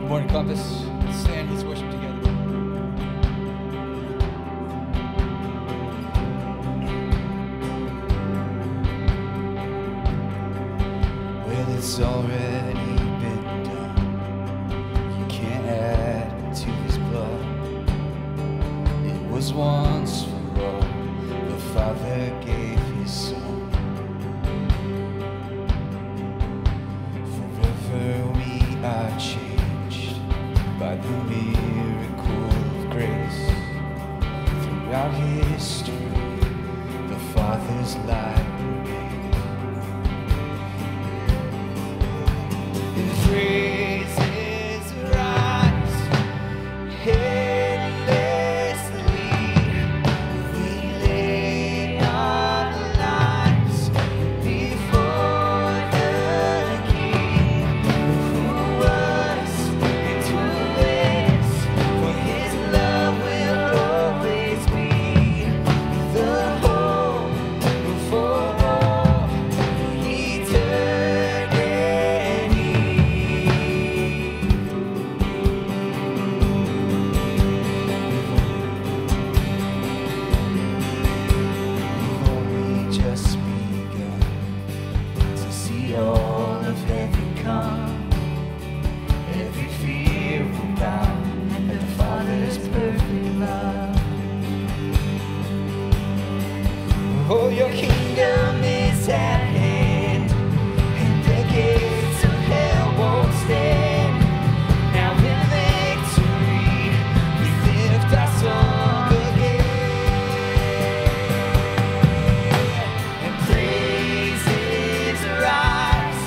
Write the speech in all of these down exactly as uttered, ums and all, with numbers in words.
Morning, Compass. Let's stand, let's worship together. Well, it's already been done. You can't add to his blood. It was once for all. The Father gave his Son. Forever we are changed by the miracle of grace. Throughout history, the Father's light remains. And praises rise endlessly. We lay our lives before the King, who was and who is. For his love will always be the hope for all eternity. We've only just begun to see all of heaven come. Every fear will bow at the Father's perfect love. Oh, your kingdom is at hand, and the gates of hell won't stand. Now in victory, we lift our song again, and praises rise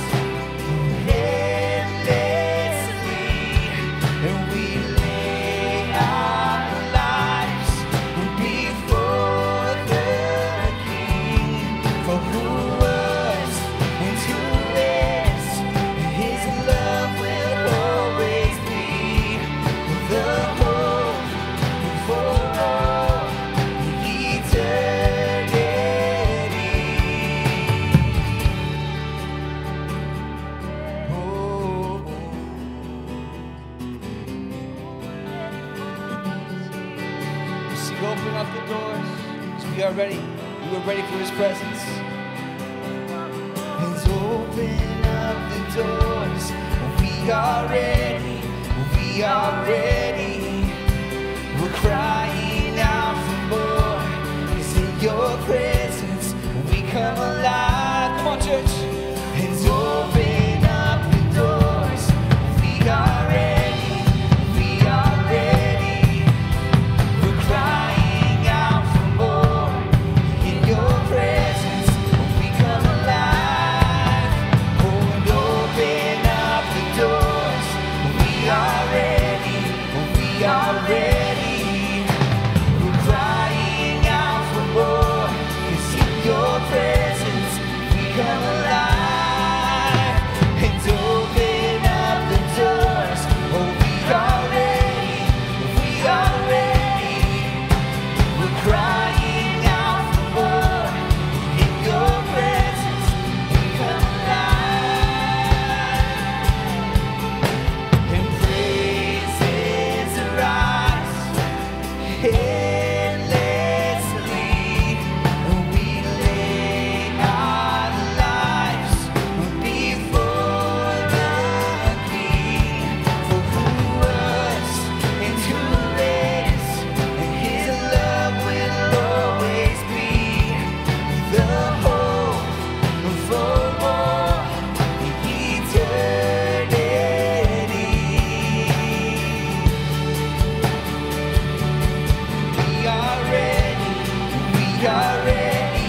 endlessly, and we lay our lives before the King, for who was and who is. His love will always be the hope for all eternity. Oh, we sing, open up the doors, so we are ready. We are ready for his presence. Let's open up the doors. We are ready. We are ready. We're crying out for more. 'Cause in your presence we come alive. Come on, church. Let's open up the doors. We are ready. We are ready. We're crying out for more. In your presence we come alive. Oh, and open up the doors. We are ready. We are ready. We're crying out for more. 'Cause in your presence we come alive. And open up the doors. Oh, we are ready. We are ready. We're crying out for more. In your presence we come alive. And praises rise endlessly. We lay our lives before the King, for who was and who is. And his love will always be the hope for all eternity. We are ready. We are ready.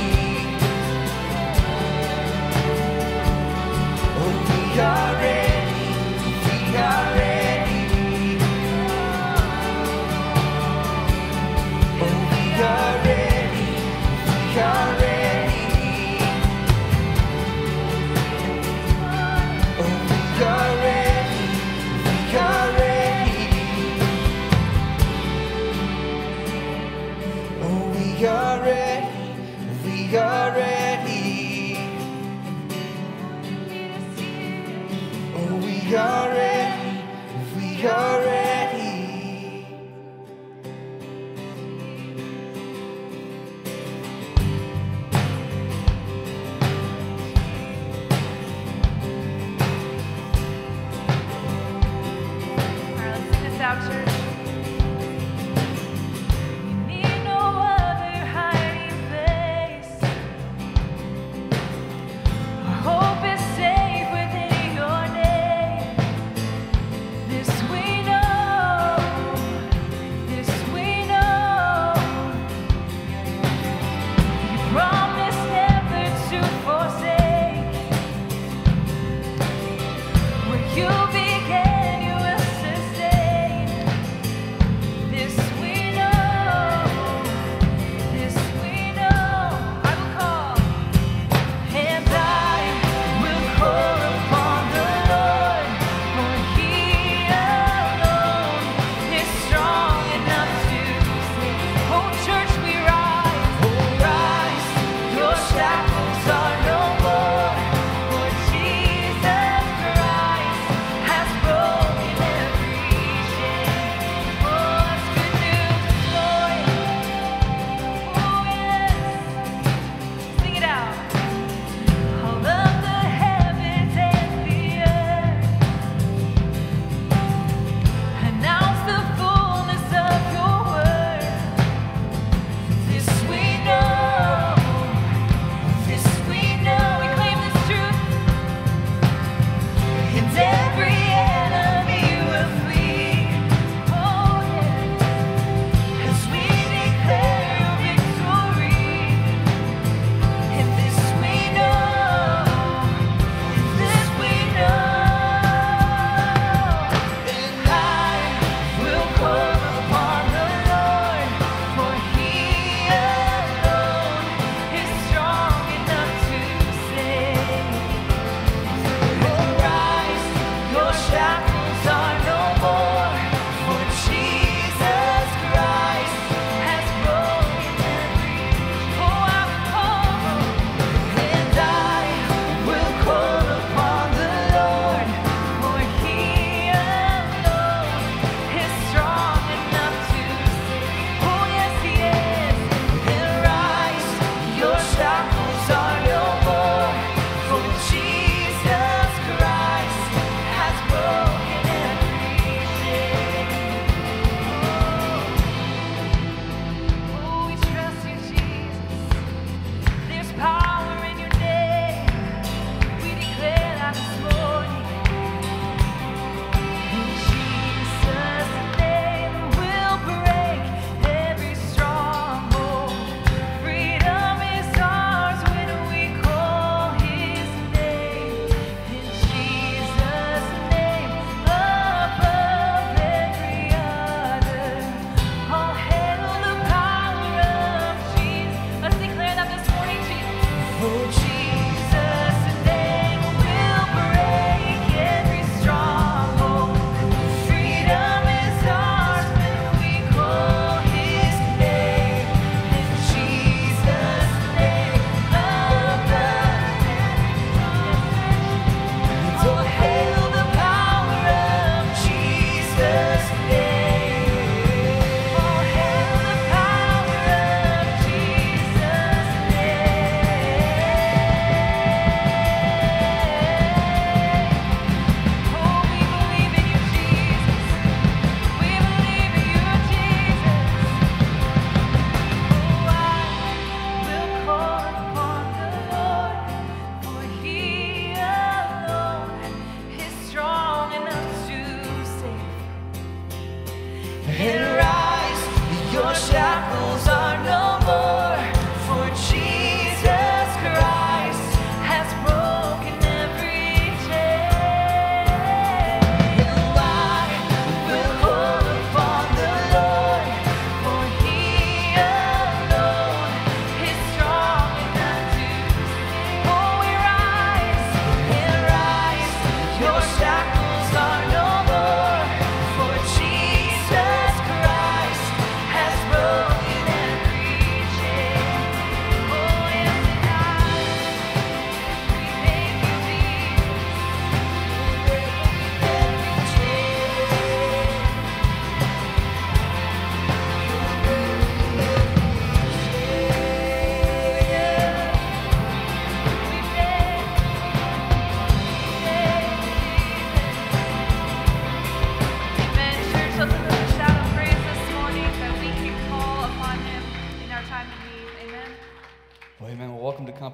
Oh, we are ready. We are ready. Oh, we are ready. We are ready. Oh, we are ready. We are ready. Oh, we are ready. We are ready. Oh, we are ready. We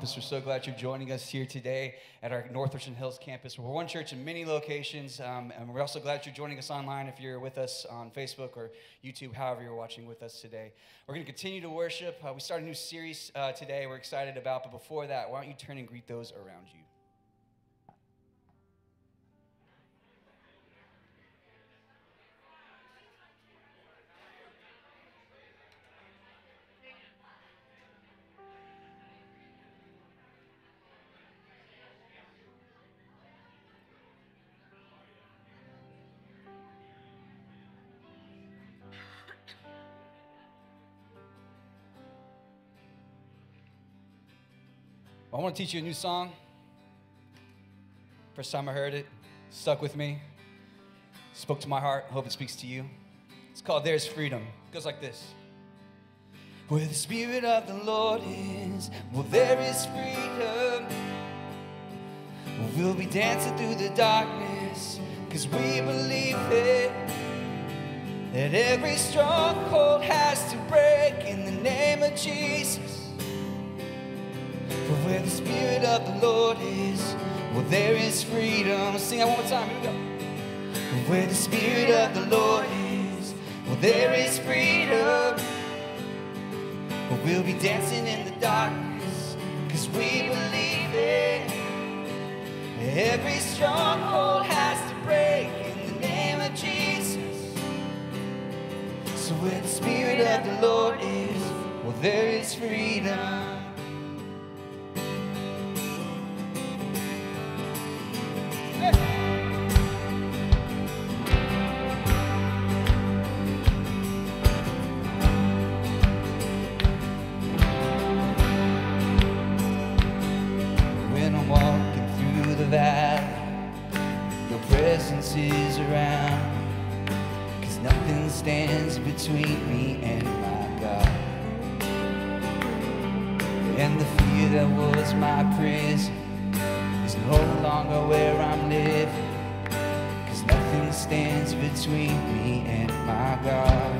Promise. We're so glad you're joining us here today at our Northwestern Hills campus. We're one church in many locations, um, and we're also glad you're joining us online if you're with us on Facebook or YouTube, however you're watching with us today. We're going to continue to worship. Uh, we start a new series uh, today we're excited about, but before that, why don't you turn and greet those around you? I want to teach you a new song. First time I heard it, stuck with me, spoke to my heart. Hope it speaks to you. It's called There's Freedom. It goes like this. Where the Spirit of the Lord is, well, there is freedom. We'll be dancing through the darkness, because we believe it, that every stronghold has to break in the name of Jesus. For where the Spirit of the Lord is, well, there is freedom. Let's sing that one more time. Here we go. Where the Spirit of the Lord is, well, there is freedom. Well, we'll be dancing in the darkness, because we believe it. Every stronghold has to break in the name of Jesus. So where the Spirit of the Lord is, well, there is freedom. Is around, cause nothing stands between me and my God. And the fear that was my prison is no longer where I'm living, cause nothing stands between me and my God.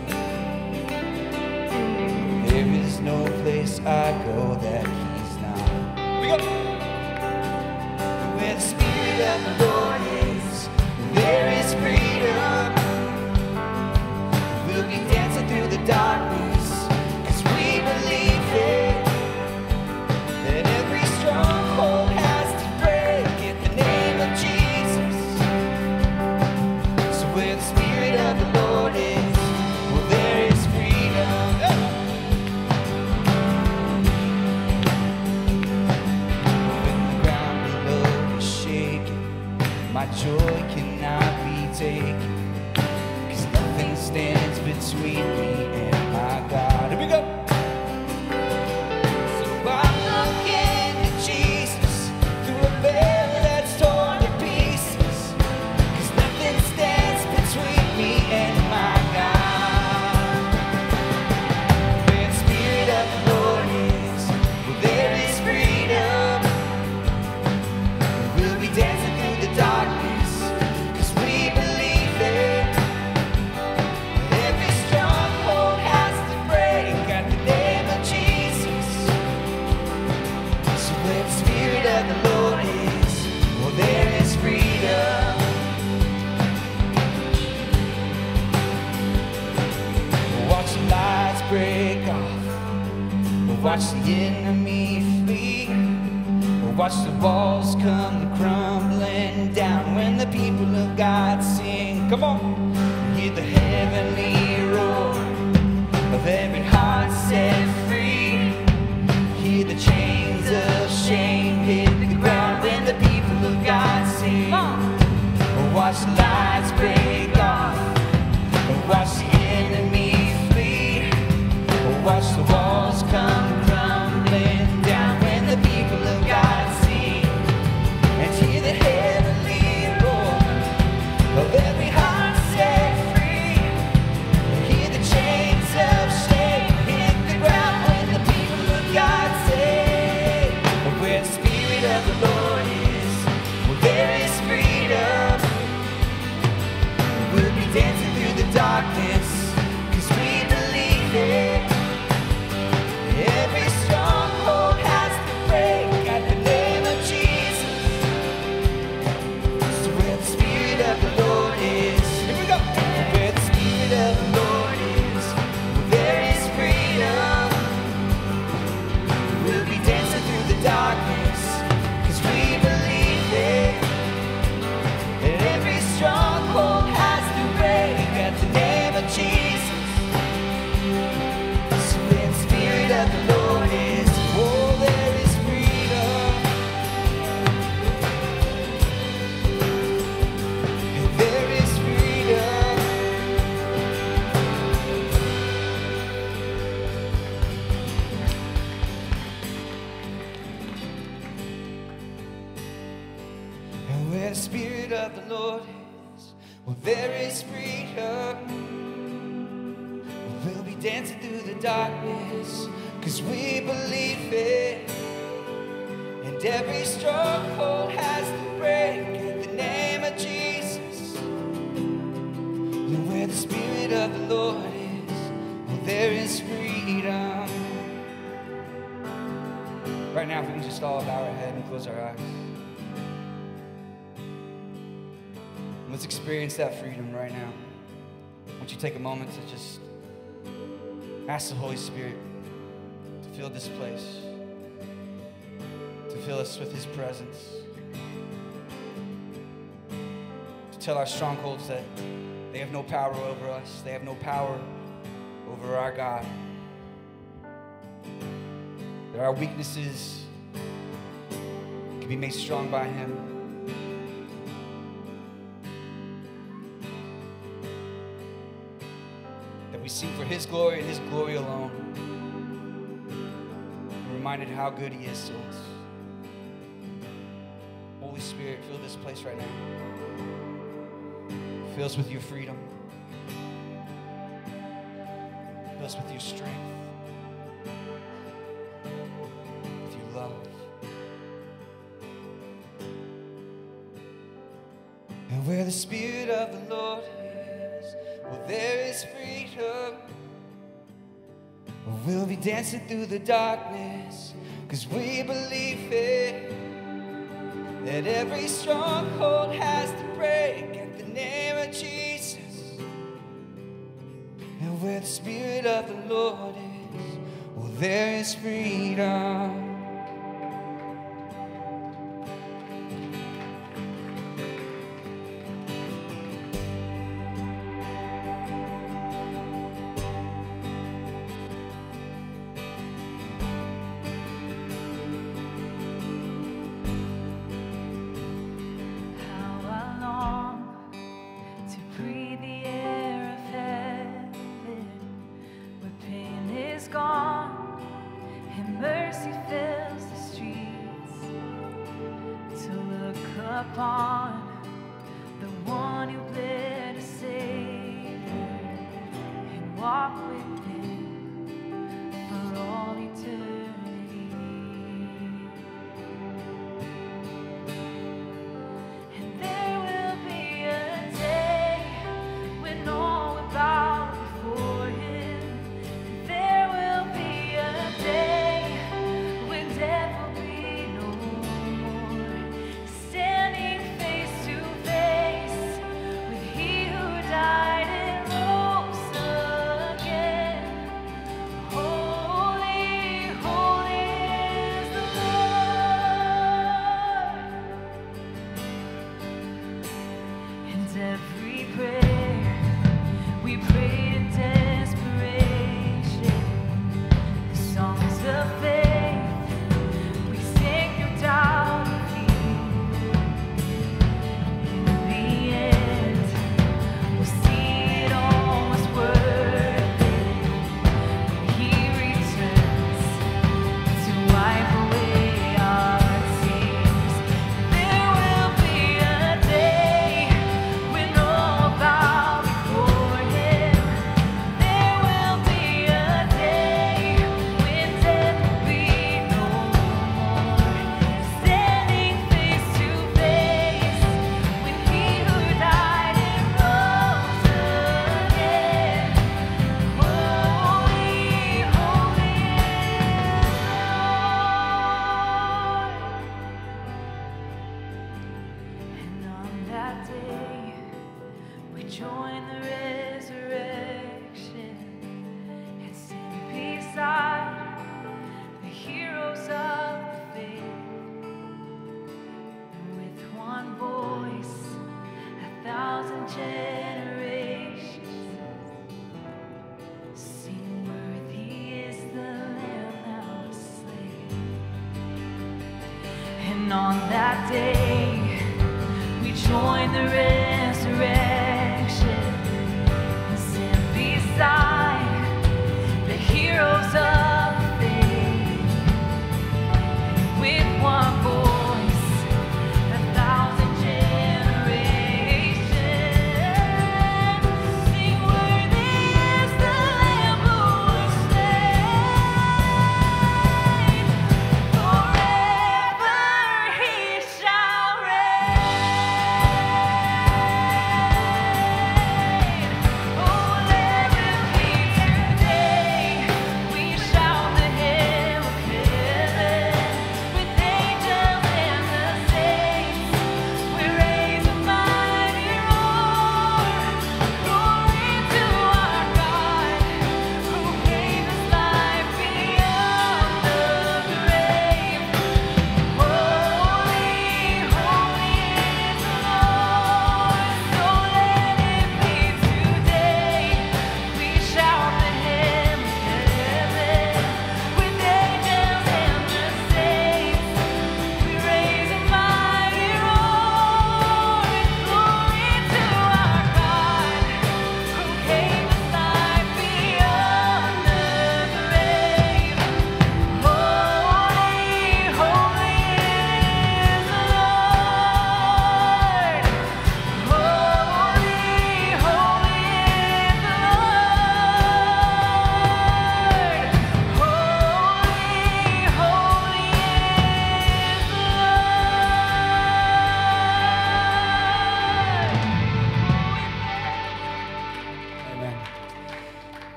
There is no place I go that He's not. We go. Where the Spirit of the Lord is, there is freedom. We'll be dancing through the darkness, cause we believe it, that every stronghold has to break in the name of Jesus. So where the Spirit of the Lord is, well, there is freedom. When the ground below is shaking, my joy cannot be taken, cause nothing stands between me and my God. Here we go. So I'm looking to Jesus through a veil that's torn to pieces, cause nothing stands between me and my God. Where the Spirit of the Lord is, well, there is freedom. We'll be dancing through the darkness, the Lord is, well, there is freedom. Watch the lights break off, watch the enemy flee, watch the walls come crumbling down when the people of God sing. Come on, hear the heavenly roar of every heart set free. Hear the chains of shame hit the ground when the people of God sing. Watch the lights break off, watch the enemy flee, watch the walls come crumbling down when the people of God sing. And hear the heavenly roar of every heart set free. the Spirit of the Lord is, well, there is freedom. We'll be dancing through the darkness, cause we believe it. And every stronghold has to break in the name of Jesus. And where the Spirit of the Lord is, well, there is freedom. Right now, if we can just all bow our head and close our eyes. Let's experience that freedom right now. Won't you take a moment to just ask the Holy Spirit to fill this place, to fill us with His presence, to tell our strongholds that they have no power over us, they have no power over our God, that our weaknesses can be made strong by Him. We sing for His glory and His glory alone. We're reminded how good He is to us. Holy Spirit, fill this place right now. Fill us with your freedom. Fill us with your strength. With your love. And where the Spirit of the Lord is, well, there is freedom. We'll be dancing through the darkness, cause we believe it. That every stronghold has to break at the name of Jesus. And where the Spirit of the Lord is, well, there is freedom. And on that day, we join the resurrection and stand beside the heroes of the faith. With one voice, a thousand generations.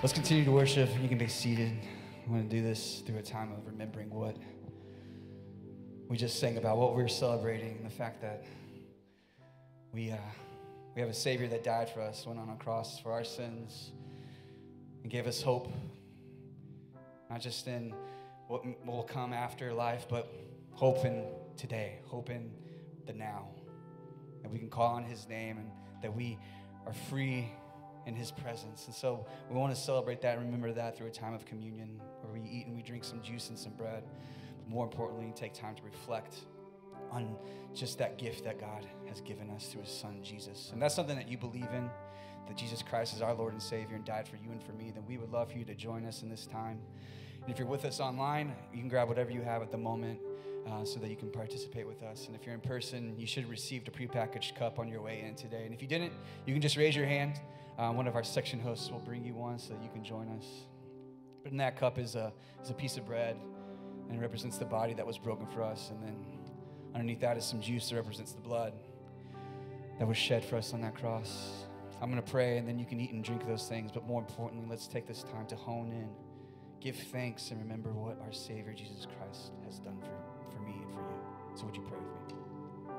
Let's continue to worship. You can be seated. I'm going to do this through a time of remembering what we just sang about, what we were celebrating, the fact that we, uh, we have a Savior that died for us, went on a cross for our sins, and gave us hope, not just in what will come after life, but hope in today, hope in the now, that we can call on his name and that we are free in his presence. And so we want to celebrate that and remember that through a time of communion where we eat and we drink some juice and some bread. But more importantly, take time to reflect on just that gift that God has given us through his son, Jesus. And that's something that you believe in, that Jesus Christ is our Lord and Savior and died for you and for me, then we would love for you to join us in this time. And if you're with us online, you can grab whatever you have at the moment uh, so that you can participate with us. And if you're in person, you should have received a prepackaged cup on your way in today. And if you didn't, you can just raise your hand. Uh, one of our section hosts will bring you one so that you can join us. But in that cup is a, is a piece of bread, and it represents the body that was broken for us. And then underneath that is some juice that represents the blood that was shed for us on that cross. I'm going to pray, and then you can eat and drink those things. But more importantly, let's take this time to hone in, give thanks, and remember what our Savior, Jesus Christ, has done for, for me and for you. So would you pray with me?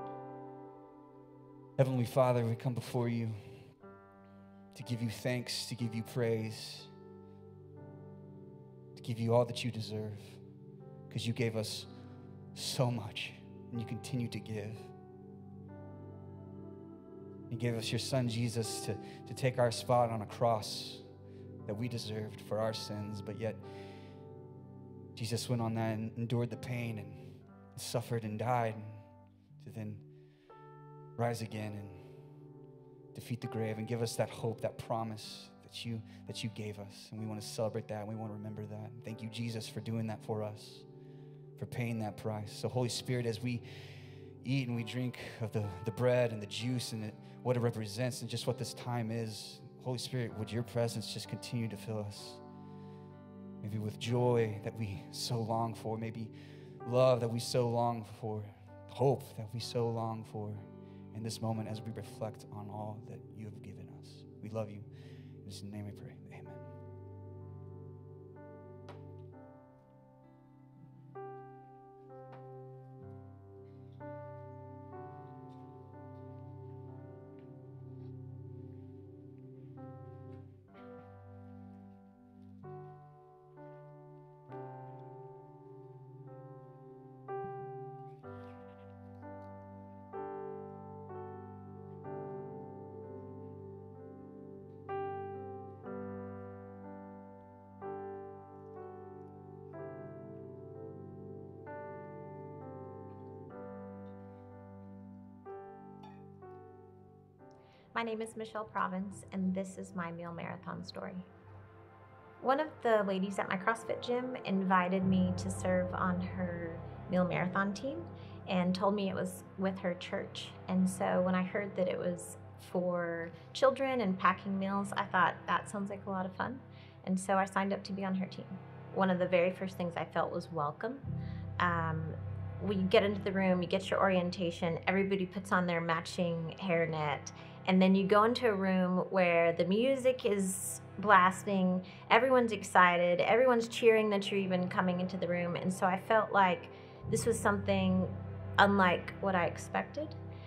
Heavenly Father, we come before you to give you thanks, to give you praise, to give you all that you deserve, because you gave us so much, and you continue to give. You gave us your son, Jesus, to, to take our spot on a cross that we deserved for our sins, but yet Jesus went on that and endured the pain and suffered and died to then rise again and defeat the grave and give us that hope, that promise that you that you gave us. And we want to celebrate that, and we want to remember that. And thank you, Jesus, for doing that for us, for paying that price. So Holy Spirit, as we eat and we drink of the, the bread and the juice and it, what it represents and just what this time is, Holy Spirit, would your presence just continue to fill us? Maybe with joy that we so long for, maybe love that we so long for, hope that we so long for in this moment as we reflect on all that you have given us. We love you. In his name we pray. Amen. My name is Michelle Province, and this is my meal marathon story. One of the ladies at my CrossFit gym invited me to serve on her meal marathon team and told me it was with her church. And so when I heard that it was for children and packing meals, I thought that sounds like a lot of fun. And so I signed up to be on her team. One of the very first things I felt was welcome. Um, we get into the room, you get your orientation, everybody puts on their matching hairnet, and then you go into a room where the music is blasting, everyone's excited, everyone's cheering that you're even coming into the room. And so I felt like this was something unlike what I expected,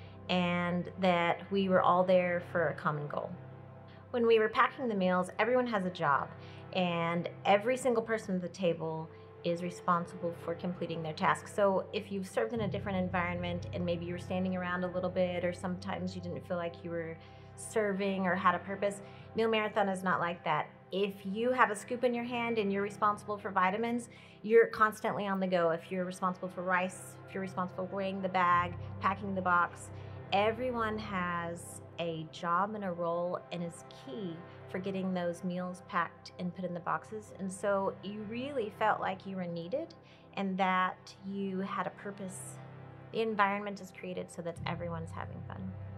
and that we were all there for a common goal. When we were packing the meals, everyone has a job, and every single person at the table is responsible for completing their task. So if you've served in a different environment and maybe you were standing around a little bit, or sometimes you didn't feel like you were serving or had a purpose, Meal Marathon is not like that. If you have a scoop in your hand and you're responsible for vitamins, you're constantly on the go. If you're responsible for rice, if you're responsible for weighing the bag, packing the box, everyone has a job and a role and is key for getting those meals packed and put in the boxes. And so you really felt like you were needed and that you had a purpose. The environment is created so that everyone's having fun.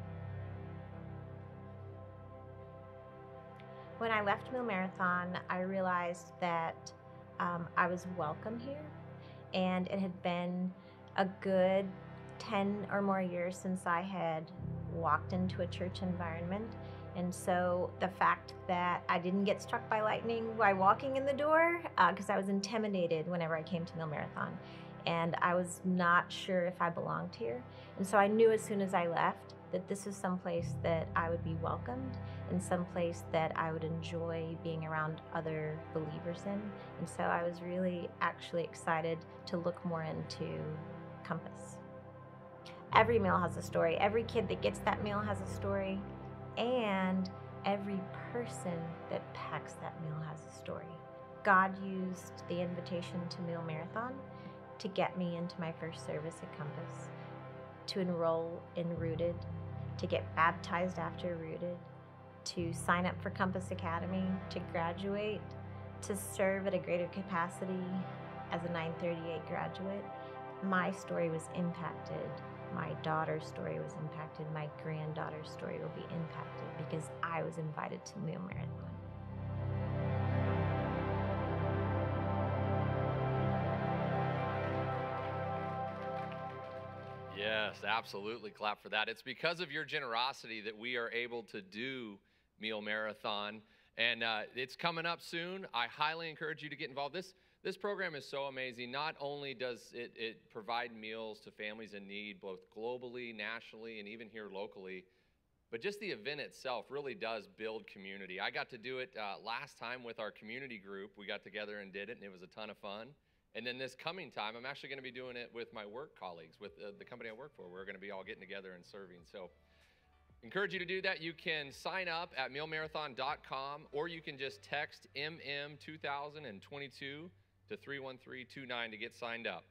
When I left Meal Marathon, I realized that um, I was welcome here, and it had been a good ten or more years since I had walked into a church environment, And so the fact that I didn't get struck by lightning by walking in the door, because uh, I was intimidated whenever I came to Meal Marathon, and I was not sure if I belonged here. And so I knew as soon as I left that this is someplace that I would be welcomed and someplace that I would enjoy being around other believers in. And so I was really actually excited to look more into Compass. Every meal has a story. Every kid that gets that meal has a story. And every person that packs that meal has a story. God used the invitation to Meal Marathon to get me into my first service at Compass, to enroll in Rooted, to get baptized after Rooted, to sign up for Compass Academy, to graduate, to serve at a greater capacity as a nine thirty-eight graduate. My story was impacted. My daughter's story was impacted. My granddaughter's story will be impacted because I was invited to Meal Marathon. Yes, absolutely. Clap for that. It's because of your generosity that we are able to do Meal Marathon. And uh, it's coming up soon. I highly encourage you to get involved. This This program is so amazing. Not only does it, it provide meals to families in need, both globally, nationally, and even here locally, but just the event itself really does build community. I got to do it uh, last time with our community group. We got together and did it, and it was a ton of fun. And then this coming time, I'm actually going to be doing it with my work colleagues, with uh, the company I work for. We're going to be all getting together and serving. So encourage you to do that. You can sign up at meal marathon dot com, or you can just text M M two thousand twenty-two to three one three two nine to get signed up.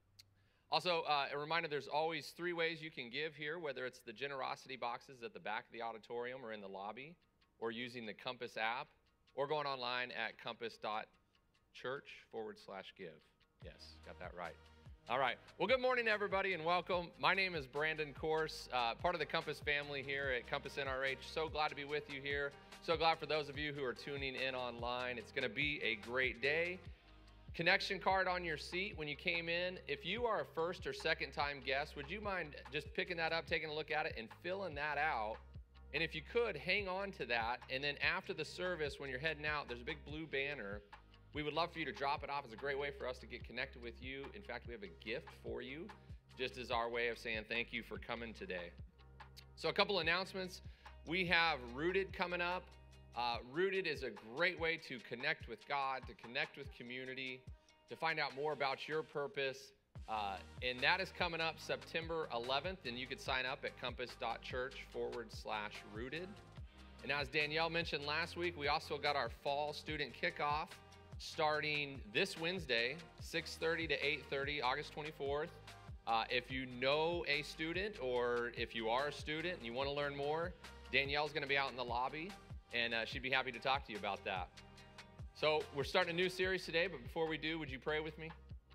Also, uh, a reminder, there's always three ways you can give here, whether it's the generosity boxes at the back of the auditorium or in the lobby, or using the Compass app, or going online at compass dot church forward slash give. Yes, got that right. All right. Well, good morning, everybody, and welcome. My name is Brandon Course, uh, part of the Compass family here at Compass N R H. So glad to be with you here. So glad for those of you who are tuning in online. It's going to be a great day. Connection card on your seat when you came in. If you are a first or second time guest, would you mind just picking that up, taking a look at it, and filling that out? And if you could, hang on to that. And then after the service, when you're heading out, there's a big blue banner. We would love for you to drop it off. It's a great way for us to get connected with you. In fact, we have a gift for you, just as our way of saying thank you for coming today. So a couple announcements. We have Rooted coming up. Uh, Rooted is a great way to connect with God, to connect with community, to find out more about your purpose. Uh, and that is coming up September eleventh, and you could sign up at compass dot church forward slash rooted. And as Danielle mentioned last week, we also got our fall student kickoff starting this Wednesday, six thirty to eight thirty, August twenty-fourth. Uh, if you know a student, or if you are a student and you want to learn more, Danielle's going to be out in the lobby, and uh, she'd be happy to talk to you about that. So we're starting a new series today, but before we do, would you pray with me?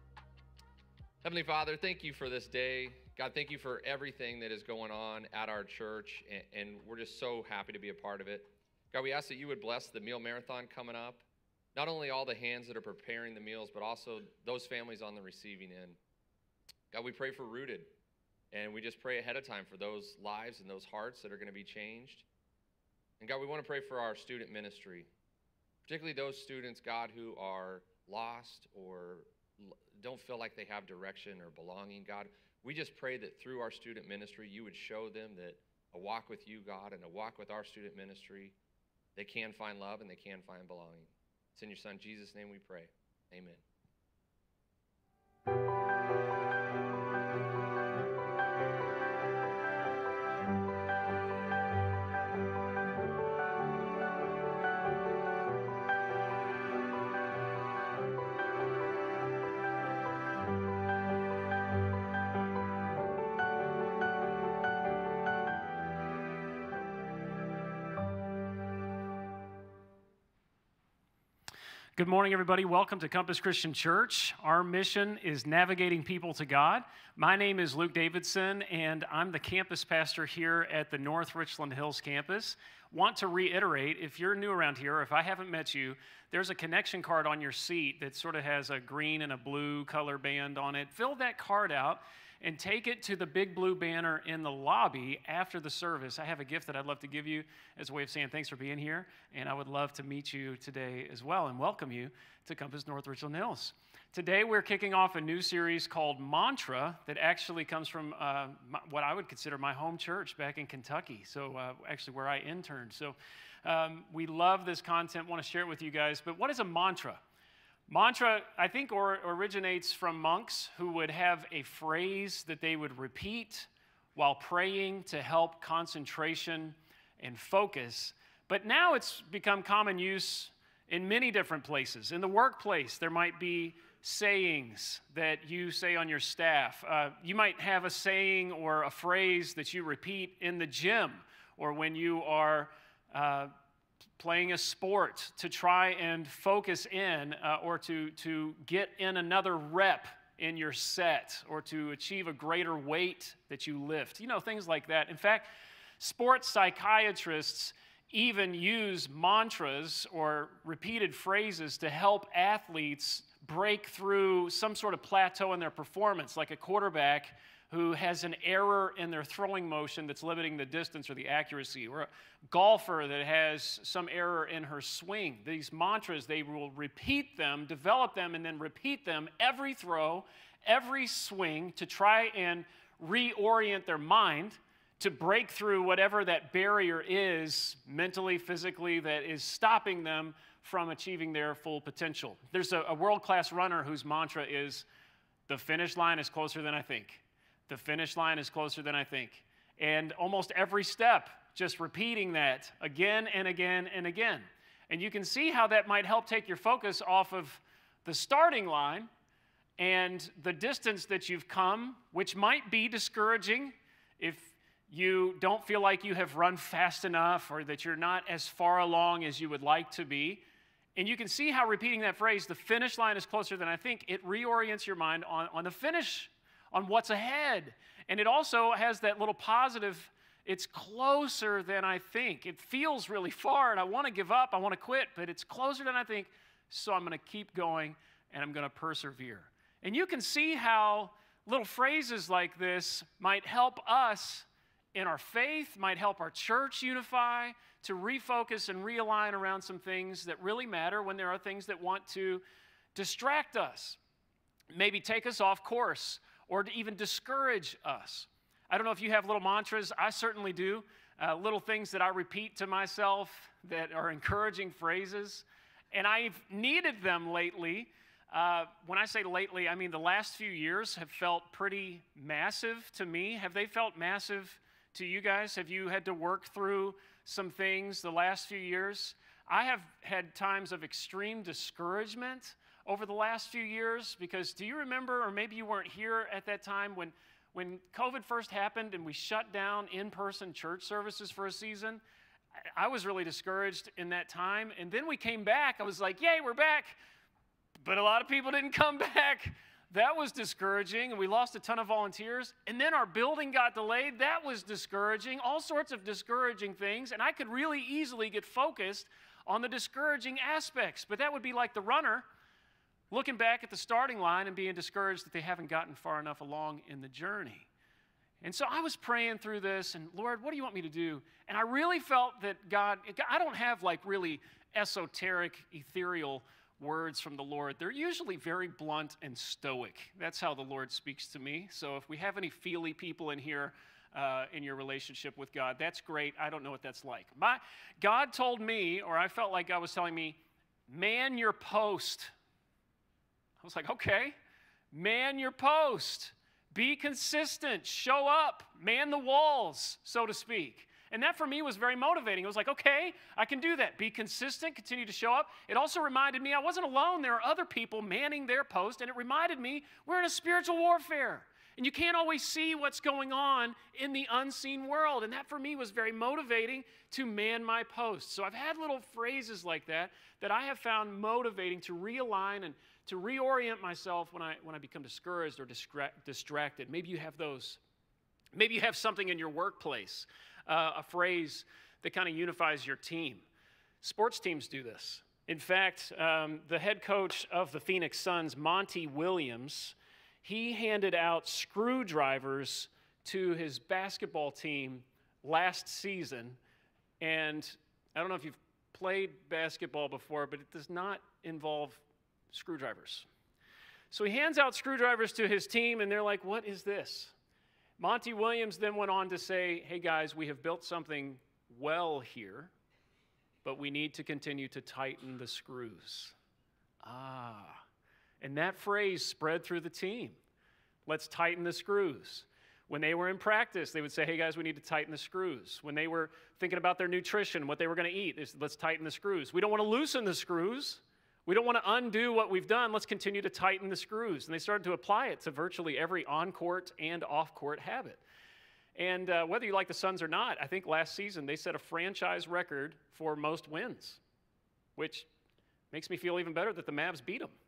Heavenly Father, thank you for this day. God, thank you for everything that is going on at our church, and, and we're just so happy to be a part of it. God, we ask that you would bless the meal marathon coming up, not only all the hands that are preparing the meals, but also those families on the receiving end. God, we pray for Rooted, and we just pray ahead of time for those lives and those hearts that are going to be changed. And God, we want to pray for our student ministry, particularly those students, God, who are lost or don't feel like they have direction or belonging. God, we just pray that through our student ministry, you would show them that a walk with you, God, and a walk with our student ministry, they can find love and they can find belonging. It's in your Son, Jesus' name we pray. Amen. Good morning, everybody. Welcome to Compass Christian Church. Our mission is navigating people to God. My name is Luke Davidson, and I'm the campus pastor here at the North Richland Hills campus. Want to reiterate, if you're new around here, or if I haven't met you, there's a connection card on your seat that sort of has a green and a blue color band on it. Fill that card out, and take it to the big blue banner in the lobby after the service. I have a gift that I'd love to give you as a way of saying thanks for being here, and I would love to meet you today as well and welcome you to Compass North Richland Hills. Today we're kicking off a new series called Mantra that actually comes from uh, my, what I would consider my home church back in Kentucky, so uh, actually where I interned. So um, we love this content, want to share it with you guys, but what is a mantra? Mantra, I think, or, originates from monks who would have a phrase that they would repeat while praying to help concentration and focus. But now it's become common use in many different places. In the workplace, there might be sayings that you say on your staff. Uh, you might have a saying or a phrase that you repeat in the gym or when you are uh, playing a sport to try and focus in uh, or to, to get in another rep in your set or to achieve a greater weight that you lift. You know, things like that. In fact, sports psychiatrists even use mantras or repeated phrases to help athletes break through some sort of plateau in their performance, like a quarterback who has an error in their throwing motion that's limiting the distance or the accuracy, or a golfer that has some error in her swing. These mantras, they will repeat them, develop them, and then repeat them every throw, every swing to try and reorient their mind to break through whatever that barrier is mentally, physically, that is stopping them from achieving their full potential. There's a, a world-class runner whose mantra is, the finish line is closer than I think. The finish line is closer than I think. And almost every step, just repeating that again and again and again. And you can see how that might help take your focus off of the starting line and the distance that you've come, which might be discouraging if you don't feel like you have run fast enough or that you're not as far along as you would like to be. And you can see how repeating that phrase, the finish line is closer than I think, it reorients your mind on, on the finish, on what's ahead. And it also has that little positive, it's closer than I think. It feels really far and I want to give up, I want to quit, but it's closer than I think, so I'm going to keep going and I'm going to persevere. And you can see how little phrases like this might help us in our faith, might help our church unify, to refocus and realign around some things that really matter when there are things that want to distract us, maybe take us off course, or to even discourage us. I don't know if you have little mantras. I certainly do. Uh, little things that I repeat to myself that are encouraging phrases. And I've needed them lately. Uh, when I say lately, I mean the last few years have felt pretty massive to me. Have they felt massive to you guys? Have you had to work through some things the last few years? I have had times of extreme discouragement over the last few years because do you remember, or maybe you weren't here at that time, when, when COVID first happened and we shut down in-person church services for a season? I was really discouraged in that time. And then we came back. I was like, yay, we're back. But a lot of people didn't come back. That was discouraging, and we lost a ton of volunteers. And then our building got delayed. That was discouraging. All sorts of discouraging things. And I could really easily get focused on the discouraging aspects. But that would be like the runner looking back at the starting line and being discouraged that they haven't gotten far enough along in the journey. And so I was praying through this, and Lord, what do you want me to do? And I really felt that God, I don't have like really esoteric, ethereal words from the Lord. They're usually very blunt and stoic. That's how the Lord speaks to me. So if we have any feely people in here uh, in your relationship with God, that's great. I don't know what that's like. My, God told me, or I felt like God was telling me, man your post. I was like, okay, man your post. Be consistent, show up, man the walls, so to speak. And that for me was very motivating. It was like, okay, I can do that. Be consistent, continue to show up. It also reminded me I wasn't alone. There are other people manning their post, and it reminded me we're in a spiritual warfare. And you can't always see what's going on in the unseen world. And that for me was very motivating to man my post. So I've had little phrases like that that I have found motivating to realign and to reorient myself when I, when I become discouraged or distra- distracted. Maybe you have those. Maybe you have something in your workplace. Uh, a phrase that kind of unifies your team. Sports teams do this. In fact, um, the head coach of the Phoenix Suns, Monty Williams, he handed out screwdrivers to his basketball team last season. And I don't know if you've played basketball before, but it does not involve screwdrivers. So he hands out screwdrivers to his team, and they're like, what is this? Monty Williams then went on to say, hey guys, we have built something well here, but we need to continue to tighten the screws. Ah, and that phrase spread through the team. Let's tighten the screws. When they were in practice, they would say, hey guys, we need to tighten the screws. When they were thinking about their nutrition, what they were going to eat, they said, let's tighten the screws. We don't want to loosen the screws. We don't want to undo what we've done. Let's continue to tighten the screws. And they started to apply it to virtually every on-court and off-court habit. And uh, whether you like the Suns or not, I think last season they set a franchise record for most wins, which makes me feel even better that the Mavs beat them.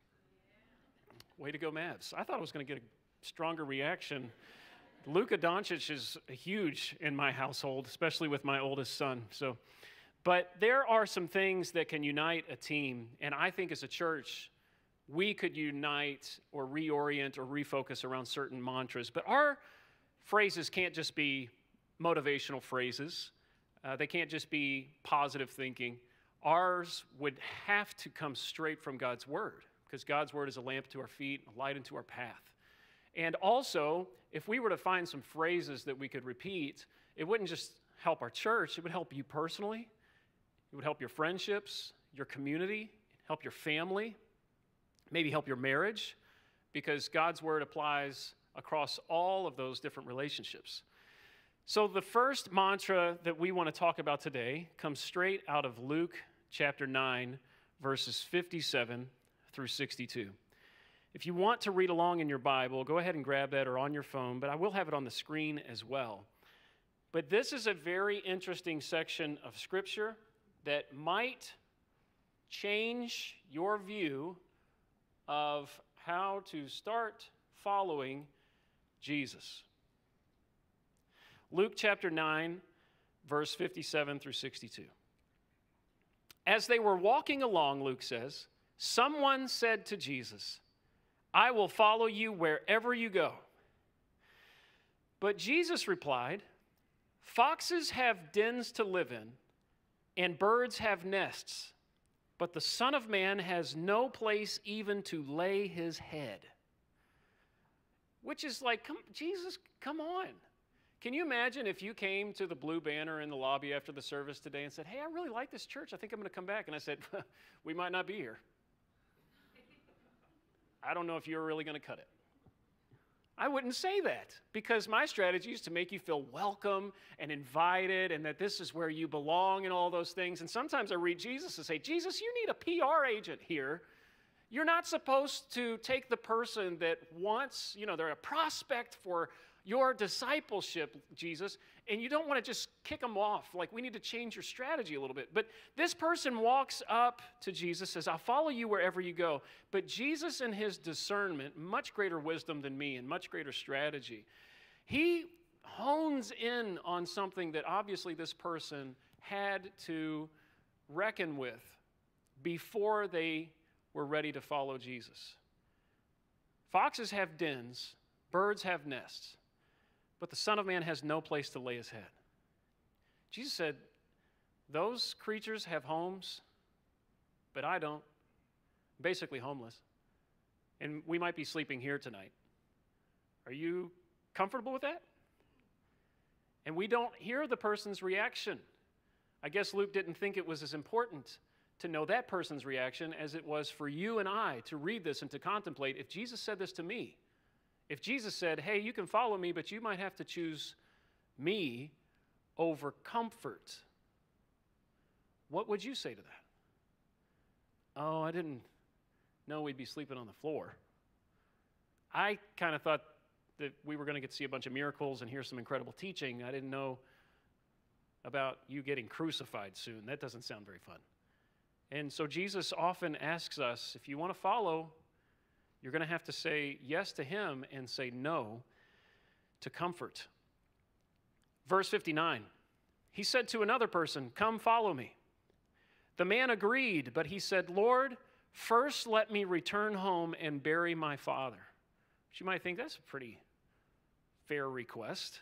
Way to go, Mavs. I thought I was going to get a stronger reaction. Luka Doncic is huge in my household, especially with my oldest son. So. But there are some things that can unite a team, and I think as a church, we could unite or reorient or refocus around certain mantras. But our phrases can't just be motivational phrases. Uh, they can't just be positive thinking. Ours would have to come straight from God's Word, because God's Word is a lamp to our feet, a light into our path. And also, if we were to find some phrases that we could repeat, it wouldn't just help our church, it would help you personally. It would help your friendships, your community, help your family, maybe help your marriage, because God's Word applies across all of those different relationships. So the first mantra that we want to talk about today comes straight out of Luke chapter nine, verses fifty-seven through sixty-two. If you want to read along in your Bible, go ahead and grab that or on your phone, but I will have it on the screen as well. But this is a very interesting section of Scripture that might change your view of how to start following Jesus. Luke chapter nine, verse fifty-seven through sixty-two. As they were walking along, Luke says, someone said to Jesus, I will follow you wherever you go. But Jesus replied, foxes have dens to live in, and birds have nests, but the Son of Man has no place even to lay his head. Which is like, come, Jesus, come on. Can you imagine if you came to the Blue Banner in the lobby after the service today and said, hey, I really like this church. I think I'm going to come back. And I said, we might not be here. I don't know if you're really going to cut it. I wouldn't say that, because my strategy is to make you feel welcome and invited and that this is where you belong and all those things. And sometimes I read Jesus and say, Jesus, you need a P R agent here. You're not supposed to take the person that wants, you know, they're a prospect for your discipleship, Jesus, and you don't want to just kick them off. Like, we need to change your strategy a little bit. But this person walks up to Jesus, says, I'll follow you wherever you go. But Jesus, in his discernment, much greater wisdom than me and much greater strategy, he hones in on something that obviously this person had to reckon with before they were ready to follow Jesus. Foxes have dens, birds have nests, but the Son of Man has no place to lay his head. Jesus said, those creatures have homes, but I don't. I'm basically homeless. And we might be sleeping here tonight. Are you comfortable with that? And we don't hear the person's reaction. I guess Luke didn't think it was as important to know that person's reaction as it was for you and I to read this and to contemplate, if Jesus said this to me, if Jesus said, hey, you can follow me, but you might have to choose me over comfort, what would you say to that? Oh, I didn't know we'd be sleeping on the floor. I kind of thought that we were going to get to see a bunch of miracles and hear some incredible teaching. I didn't know about you getting crucified soon. That doesn't sound very fun. And so Jesus often asks us, if you want to follow, you're going to have to say yes to him and say no to comfort. Verse fifty-nine, he said to another person, come follow me. The man agreed, but he said, Lord, first let me return home and bury my father. You might think that's a pretty fair request.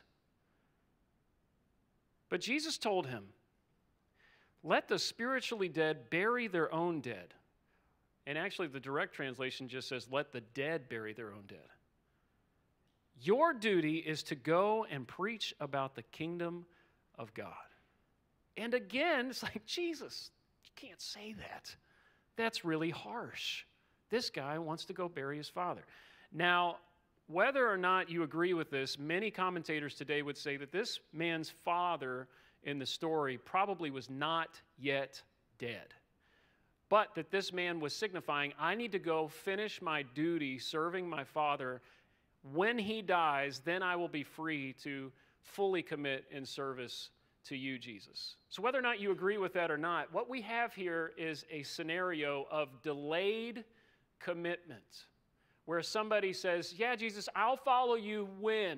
But Jesus told him, let the spiritually dead bury their own dead. And actually, the direct translation just says, let the dead bury their own dead. Your duty is to go and preach about the kingdom of God. And again, it's like, Jesus, you can't say that. That's really harsh. This guy wants to go bury his father. Now, whether or not you agree with this, many commentators today would say that this man's father in the story probably was not yet dead. But that this man was signifying, I need to go finish my duty serving my father. When he dies, then I will be free to fully commit in service to you, Jesus. So whether or not you agree with that or not, what we have here is a scenario of delayed commitment, where somebody says, yeah, Jesus, I'll follow you when?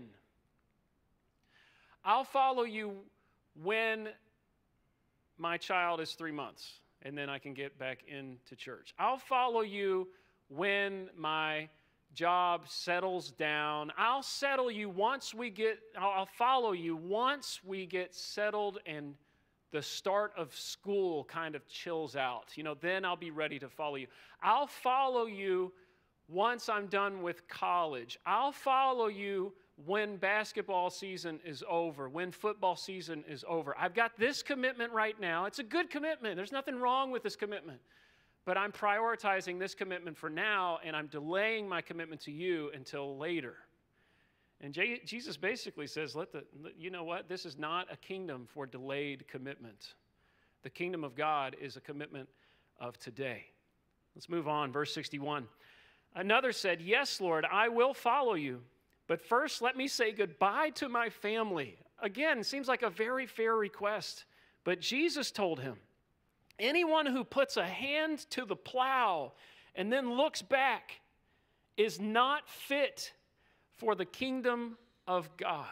I'll follow you when my child is three months, and then I can get back into church. I'll follow you when my job settles down. I'll settle you once we get, I'll follow you once we get settled and the start of school kind of chills out. You know, then I'll be ready to follow you. I'll follow you once I'm done with college. I'll follow you when basketball season is over, when football season is over. I've got this commitment right now. It's a good commitment. There's nothing wrong with this commitment. But I'm prioritizing this commitment for now, and I'm delaying my commitment to you until later. And J- Jesus basically says, "Let the you know what? This is not a kingdom for delayed commitment. The kingdom of God is a commitment of today." Let's move on. Verse sixty-one. Another said, "Yes, Lord, I will follow you. But first, let me say goodbye to my family." Again, seems like a very fair request. But Jesus told him, anyone who puts a hand to the plow and then looks back is not fit for the kingdom of God.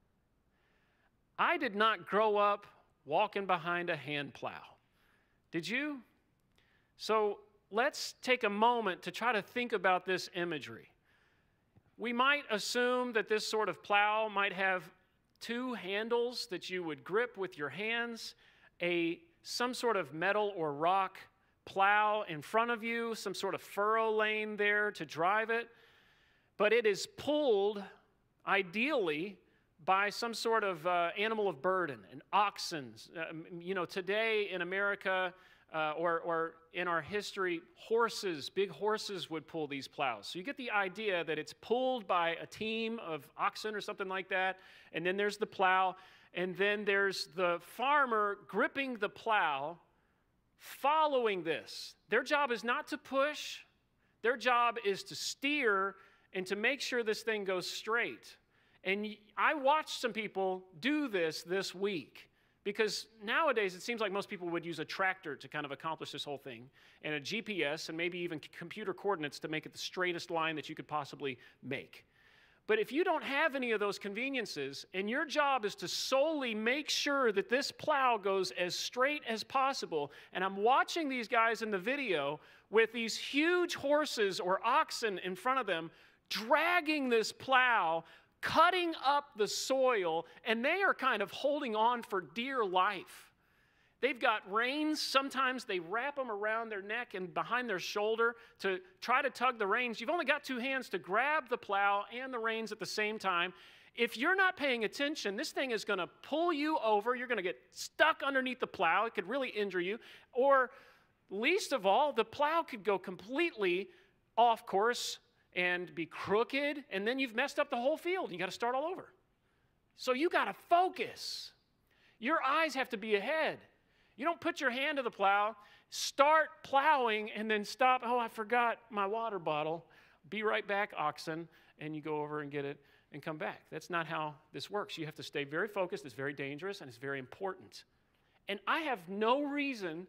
I did not grow up walking behind a hand plow. Did you? So let's take a moment to try to think about this imagery. We might assume that this sort of plow might have two handles that you would grip with your hands, a some sort of metal or rock plow in front of you, some sort of furrow lane there to drive it. But it is pulled, ideally, by some sort of uh, animal of burden, an oxen. Uh, you know, today in America, uh, or, or in our history, horses, big horses would pull these plows. So you get the idea that it's pulled by a team of oxen or something like that, and then there's the plow. And then there's the farmer gripping the plow, following this. Their job is not to push. Their job is to steer and to make sure this thing goes straight. And I watched some people do this this week, because nowadays it seems like most people would use a tractor to kind of accomplish this whole thing, and a G P S, and maybe even computer coordinates to make it the straightest line that you could possibly make. But if you don't have any of those conveniences, and your job is to solely make sure that this plow goes as straight as possible, and I'm watching these guys in the video with these huge horses or oxen in front of them, dragging this plow, cutting up the soil, and they are kind of holding on for dear life. They've got reins. Sometimes they wrap them around their neck and behind their shoulder to try to tug the reins. You've only got two hands to grab the plow and the reins at the same time. If you're not paying attention, this thing is going to pull you over. You're going to get stuck underneath the plow. It could really injure you. Or, least of all, the plow could go completely off course and be crooked, and then you've messed up the whole field. You got to start all over. So you got to focus. Your eyes have to be ahead. You don't put your hand to the plow, start plowing, and then stop. Oh, I forgot my water bottle. Be right back, oxen, and you go over and get it and come back. That's not how this works. You have to stay very focused. It's very dangerous, and it's very important. And I have no reason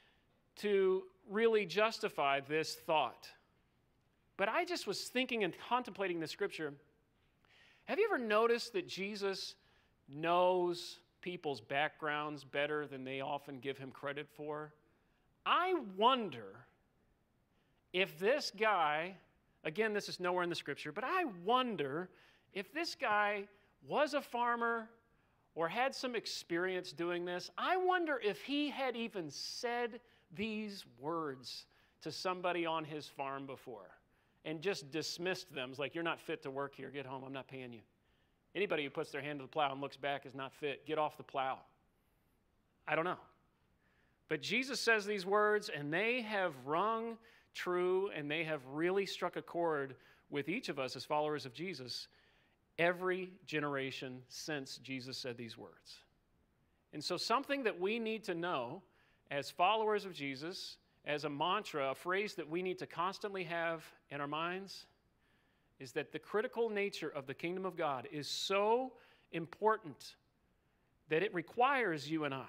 to really justify this thought. But I just was thinking and contemplating the scripture. Have you ever noticed that Jesus knows people's backgrounds better than they often give him credit for? I wonder if this guy Again, this is nowhere in the scripture, but I wonder if this guy was a farmer or had some experience doing this. I wonder if he had even said these words to somebody on his farm before and just dismissed them. It's like, you're not fit to work here. Get home. I'm not paying you. Anybody who puts their hand to the plow and looks back is not fit. Get off the plow. I don't know. But Jesus says these words, and they have rung true, and they have really struck a chord with each of us as followers of Jesus every generation since Jesus said these words. And so something that we need to know as followers of Jesus, as a mantra, a phrase that we need to constantly have in our minds, is that the critical nature of the kingdom of God is so important that it requires you and I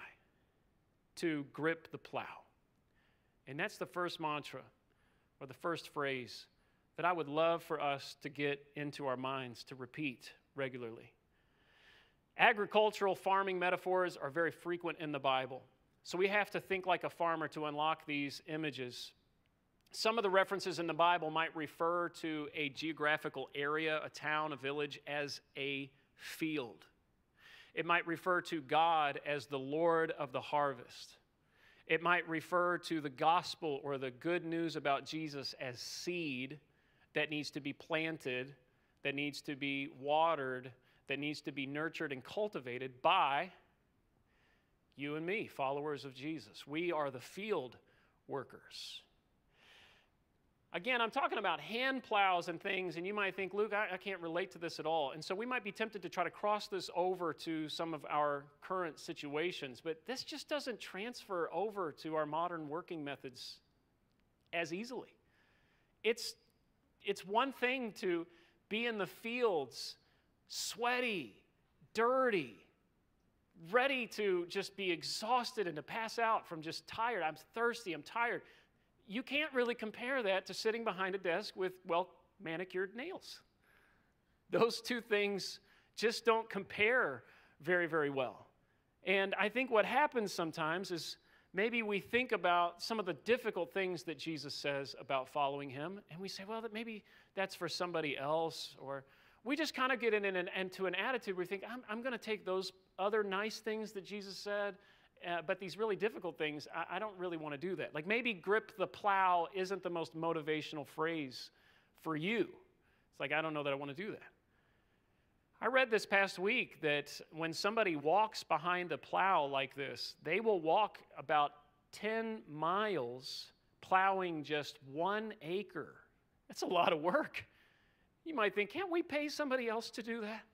to grip the plow. And that's the first mantra, or the first phrase, that I would love for us to get into our minds, to repeat regularly. Agricultural farming metaphors are very frequent in the Bible, so we have to think like a farmer to unlock these images. Some of the references in the Bible might refer to a geographical area, a town, a village, as a field. It might refer to God as the Lord of the harvest. It might refer to the gospel or the good news about Jesus as seed that needs to be planted, that needs to be watered, that needs to be nurtured and cultivated by you and me, followers of Jesus. We are the field workers. Again, I'm talking about hand plows and things, and you might think, Luke, I, I can't relate to this at all. And so we might be tempted to try to cross this over to some of our current situations, but this just doesn't transfer over to our modern working methods as easily. It's, it's one thing to be in the fields, sweaty, dirty, ready to just be exhausted and to pass out from just tired. I'm thirsty, I'm tired. You can't really compare that to sitting behind a desk with, well, manicured nails. Those two things just don't compare very, very well. And I think what happens sometimes is maybe we think about some of the difficult things that Jesus says about following him, and we say, well, that maybe that's for somebody else, or we just kind of get in an, into an attitude where we think, I'm, I'm going to take those other nice things that Jesus said, uh, but these really difficult things, I, I don't really want to do that. Like maybe grip the plow isn't the most motivational phrase for you. It's like, I don't know that I want to do that. I read this past week that when somebody walks behind a plow like this, they will walk about ten miles plowing just one acre. That's a lot of work. You might think, can't we pay somebody else to do that?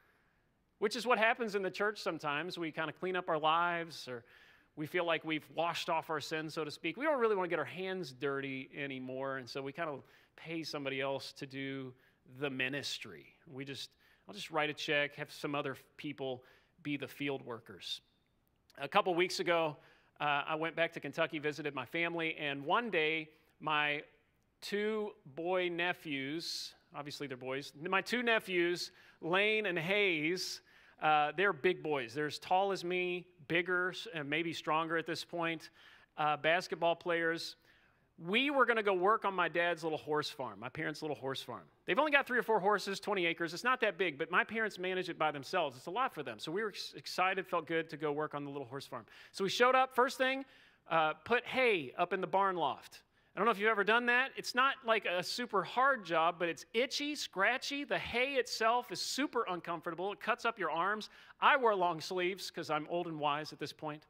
Which is what happens in the church sometimes. We kind of clean up our lives, or we feel like we've washed off our sins, so to speak. We don't really want to get our hands dirty anymore, and so we kind of pay somebody else to do the ministry. We just, I'll just write a check, have some other people be the field workers. A couple weeks ago, uh, I went back to Kentucky, visited my family, and one day, my two boy nephews, obviously they're boys, my two nephews, Lane and Hayes, uh, they're big boys. They're as tall as me, bigger, and maybe stronger at this point, uh, basketball players. We were going to go work on my dad's little horse farm, my parents' little horse farm. They've only got three or four horses, twenty acres. It's not that big, but my parents manage it by themselves. It's a lot for them. So we were excited, felt good to go work on the little horse farm. So we showed up. First thing, uh, put hay up in the barn loft. I don't know if you've ever done that. It's not like a super hard job, but it's itchy, scratchy. The hay itself is super uncomfortable. It cuts up your arms. I wear long sleeves because I'm old and wise at this point.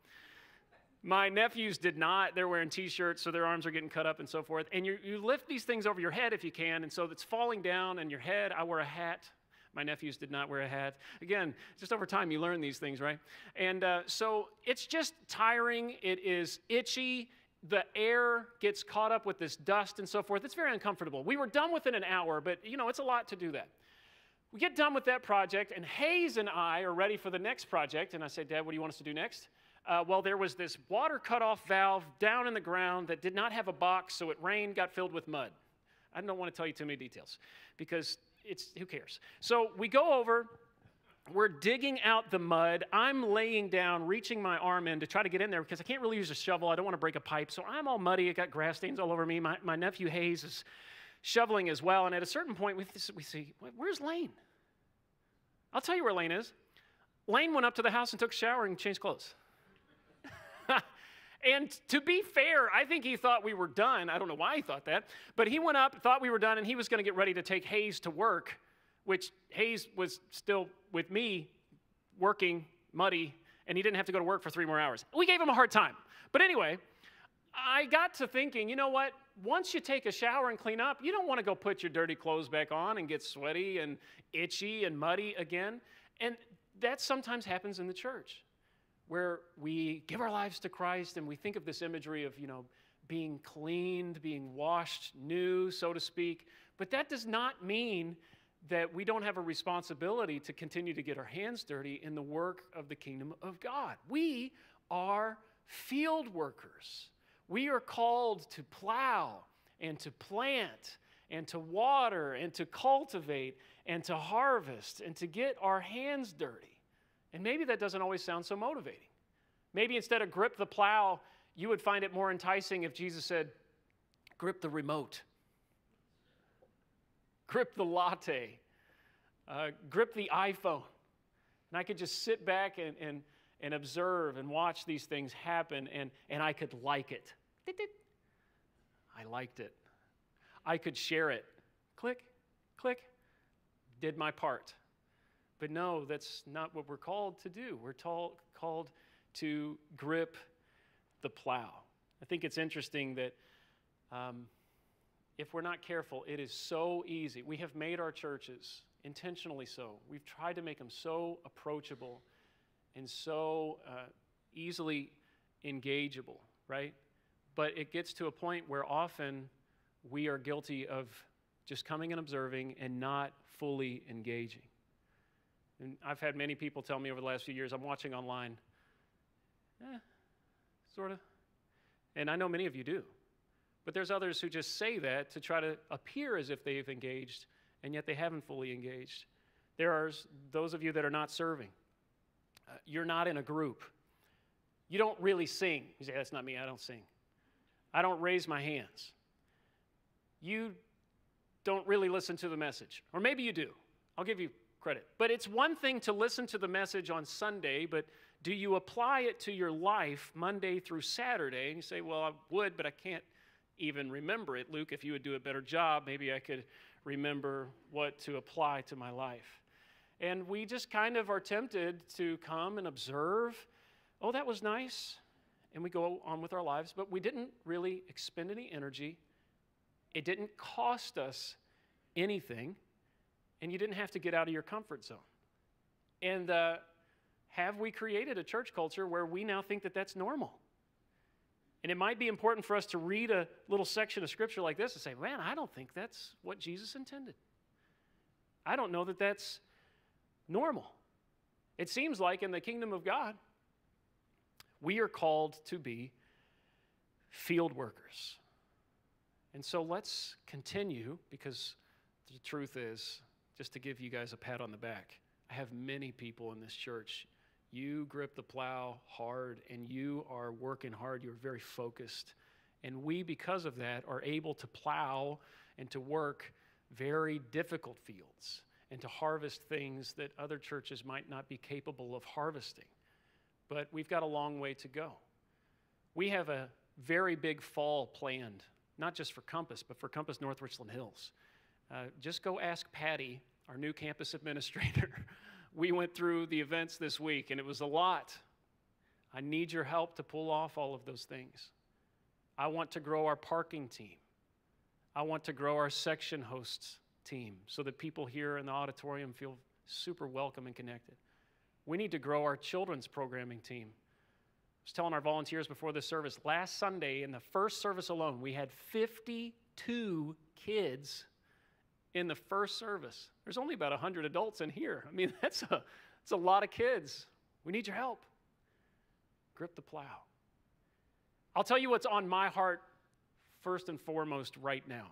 My nephews did not. They're wearing T-shirts, so their arms are getting cut up and so forth. And you, you lift these things over your head if you can, and so it's falling down on your head. I wear a hat. My nephews did not wear a hat. Again, just over time, you learn these things, right? And uh, so it's just tiring. It is itchy. The air gets caught up with this dust and so forth. It's very uncomfortable. We were done within an hour, but, you know, it's a lot to do that. We get done with that project, and Hayes and I are ready for the next project. And I said, Dad, what do you want us to do next? Uh, well, there was this water cutoff valve down in the ground that did not have a box, so it rained, got filled with mud. I don't want to tell you too many details because it's, who cares? So we go over. We're digging out the mud. I'm laying down, reaching my arm in to try to get in there because I can't really use a shovel. I don't want to break a pipe. So I'm all muddy. I got grass stains all over me. My, my nephew Hayes is shoveling as well. And at a certain point, we, we see, where's Lane? I'll tell you where Lane is. Lane went up to the house and took a shower and changed clothes. And to be fair, I think he thought we were done. I don't know why he thought that. But he went up, thought we were done, and he was going to get ready to take Hayes to work, which Hayes was still with me working, muddy, and he didn't have to go to work for three more hours. We gave him a hard time. But anyway, I got to thinking, you know what? Once you take a shower and clean up, you don't want to go put your dirty clothes back on and get sweaty and itchy and muddy again. And that sometimes happens in the church, where we give our lives to Christ and we think of this imagery of, you know, being cleaned, being washed new, so to speak. But that does not mean that we don't have a responsibility to continue to get our hands dirty in the work of the kingdom of God. We are field workers. We are called to plow and to plant and to water and to cultivate and to harvest and to get our hands dirty. And maybe that doesn't always sound so motivating. Maybe instead of grip the plow, you would find it more enticing if Jesus said, grip the remote, grip the latte, uh, grip the iPhone. And I could just sit back and, and, and observe and watch these things happen, and, and I could like it. I liked it. I could share it. Click, click, did my part. But no, that's not what we're called to do. We're tall, called to grip the plow. I think it's interesting that um, if we're not careful, it is so easy. We have made our churches, intentionally so. We've tried to make them so approachable and so uh, easily engageable, right? But it gets to a point where often we are guilty of just coming and observing and not fully engaging. And I've had many people tell me over the last few years, I'm watching online. Eh, sort of. And I know many of you do. But there's others who just say that to try to appear as if they've engaged, and yet they haven't fully engaged. There are those of you that are not serving. Uh, you're not in a group. You don't really sing. You say, that's not me, I don't sing. I don't raise my hands. You don't really listen to the message. Or maybe you do. I'll give you credit. But it's one thing to listen to the message on Sunday, but do you apply it to your life Monday through Saturday? And you say, well, I would, but I can't even remember it. Luke, if you would do a better job, maybe I could remember what to apply to my life. And we just kind of are tempted to come and observe, oh, that was nice, and we go on with our lives, but we didn't really expend any energy. It didn't cost us anything, and you didn't have to get out of your comfort zone. And uh, have we created a church culture where we now think that that's normal? And it might be important for us to read a little section of Scripture like this and say, man, I don't think that's what Jesus intended. I don't know that that's normal. It seems like in the kingdom of God, we are called to be field workers. And so let's continue, because the truth is, just to give you guys a pat on the back, I have many people in this church. You grip the plow hard, and you are working hard. You're very focused. And we, because of that, are able to plow and to work very difficult fields and to harvest things that other churches might not be capable of harvesting. But we've got a long way to go. We have a very big fall planned, not just for Compass, but for Compass North Richland Hills. Uh, just go ask Patty, our new campus administrator. We went through the events this week, and it was a lot. I need your help to pull off all of those things. I want to grow our parking team. I want to grow our section hosts team so that people here in the auditorium feel super welcome and connected. We need to grow our children's programming team. I was telling our volunteers before this service, last Sunday in the first service alone, we had fifty-two kids in the first service. There's only about one hundred adults in here. I mean, that's a, that's a lot of kids. We need your help. Grip the plow. I'll tell you what's on my heart first and foremost right now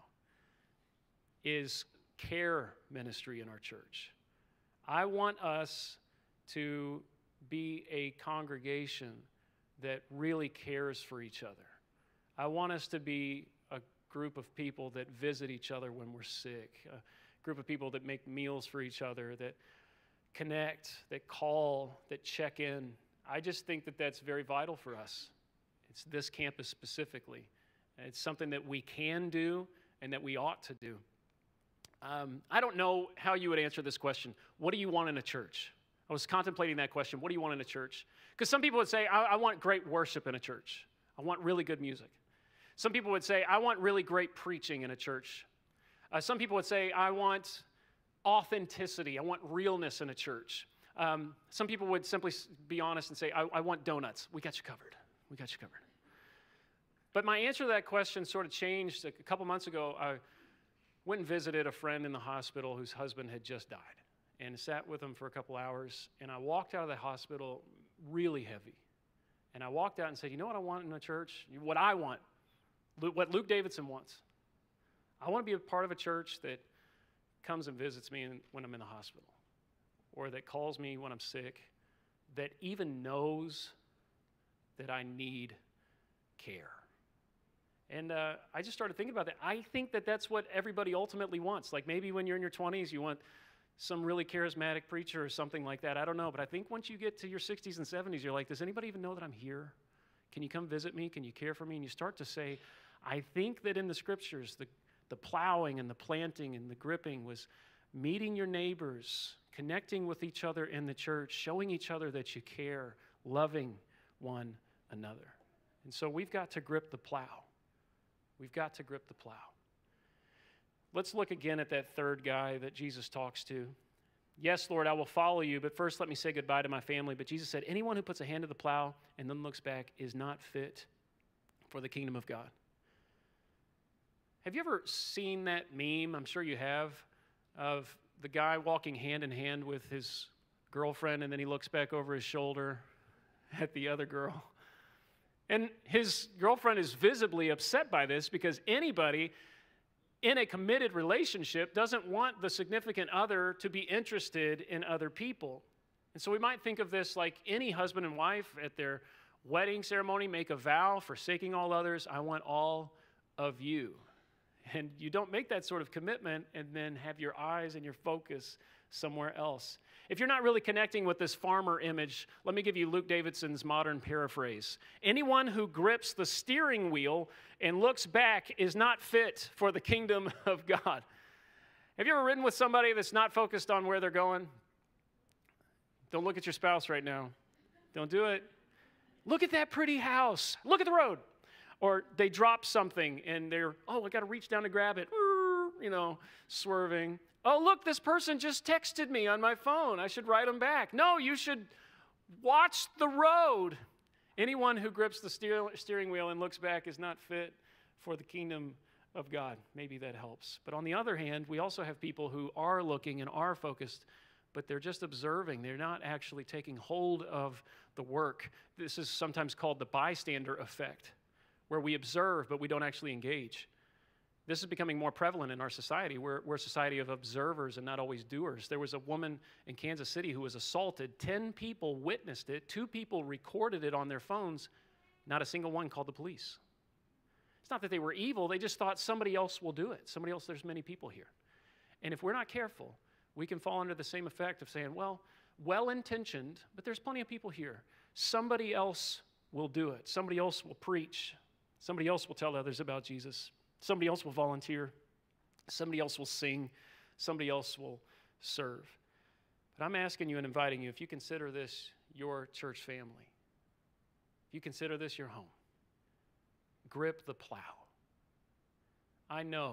is care ministry in our church. I want us to be a congregation that really cares for each other. I want us to be a group of people that visit each other when we're sick, a group of people that make meals for each other, that connect, that call, that check in. I just think that that's very vital for us. It's this campus specifically. It's something that we can do and that we ought to do. Um, I don't know how you would answer this question. What do you want in a church? I was contemplating that question. What do you want in a church? Because some people would say, I, I want great worship in a church. I want really good music. Some people would say, I want really great preaching in a church. Uh, some people would say, I want authenticity. I want realness in a church. Um, some people would simply be honest and say, I, I want donuts. We got you covered. We got you covered. But my answer to that question sort of changed. A couple months ago, I went and visited a friend in the hospital whose husband had just died, and sat with him for a couple hours, and I walked out of the hospital really heavy. And I walked out and said, you know what I want in a church? What I want, what Luke Davidson wants. I want to be a part of a church that comes and visits me when I'm in the hospital, or that calls me when I'm sick, that even knows that I need care. And uh, I just started thinking about that. I think that that's what everybody ultimately wants. Like maybe when you're in your twenties, you want some really charismatic preacher or something like that. I don't know. But I think once you get to your sixties and seventies, you're like, does anybody even know that I'm here? Can you come visit me? Can you care for me? And you start to say, I think that in the scriptures, the, the plowing and the planting and the gripping was meeting your neighbors, connecting with each other in the church, showing each other that you care, loving one another. And so we've got to grip the plow. We've got to grip the plow. Let's look again at that third guy that Jesus talks to. Yes, Lord, I will follow you, but first let me say goodbye to my family. But Jesus said, anyone who puts a hand to the plow and then looks back is not fit for the kingdom of God. Have you ever seen that meme? I'm sure you have, of the guy walking hand in hand with his girlfriend, and then he looks back over his shoulder at the other girl. And his girlfriend is visibly upset by this because anybody in a committed relationship doesn't want the significant other to be interested in other people. And so we might think of this like any husband and wife at their wedding ceremony make a vow, forsaking all others, I want all of you. And you don't make that sort of commitment and then have your eyes and your focus somewhere else. If you're not really connecting with this farmer image, let me give you Luke Davidson's modern paraphrase. Anyone who grips the steering wheel and looks back is not fit for the kingdom of God. Have you ever ridden with somebody that's not focused on where they're going? Don't look at your spouse right now. Don't do it. Look at that pretty house. Look at the road. Or they drop something and they're, oh, I got to reach down to grab it. You know, swerving. Oh, look, this person just texted me on my phone. I should write them back. No, you should watch the road. Anyone who grips the steer, steering wheel and looks back is not fit for the kingdom of God. Maybe that helps. But on the other hand, we also have people who are looking and are focused, but they're just observing. They're not actually taking hold of the work. This is sometimes called the bystander effect, where we observe, but we don't actually engage. This is becoming more prevalent in our society. We're, we're a society of observers and not always doers. There was a woman in Kansas City who was assaulted. Ten people witnessed it. Two people recorded it on their phones. Not a single one called the police. It's not that they were evil. They just thought somebody else will do it. Somebody else, there's many people here. And if we're not careful, we can fall under the same effect of saying, well, well-intentioned, but there's plenty of people here. Somebody else will do it. Somebody else will preach. Somebody else will tell others about Jesus. Somebody else will volunteer. Somebody else will sing. Somebody else will serve. But I'm asking you and inviting you, if you consider this your church family, if you consider this your home, grip the plow. I know.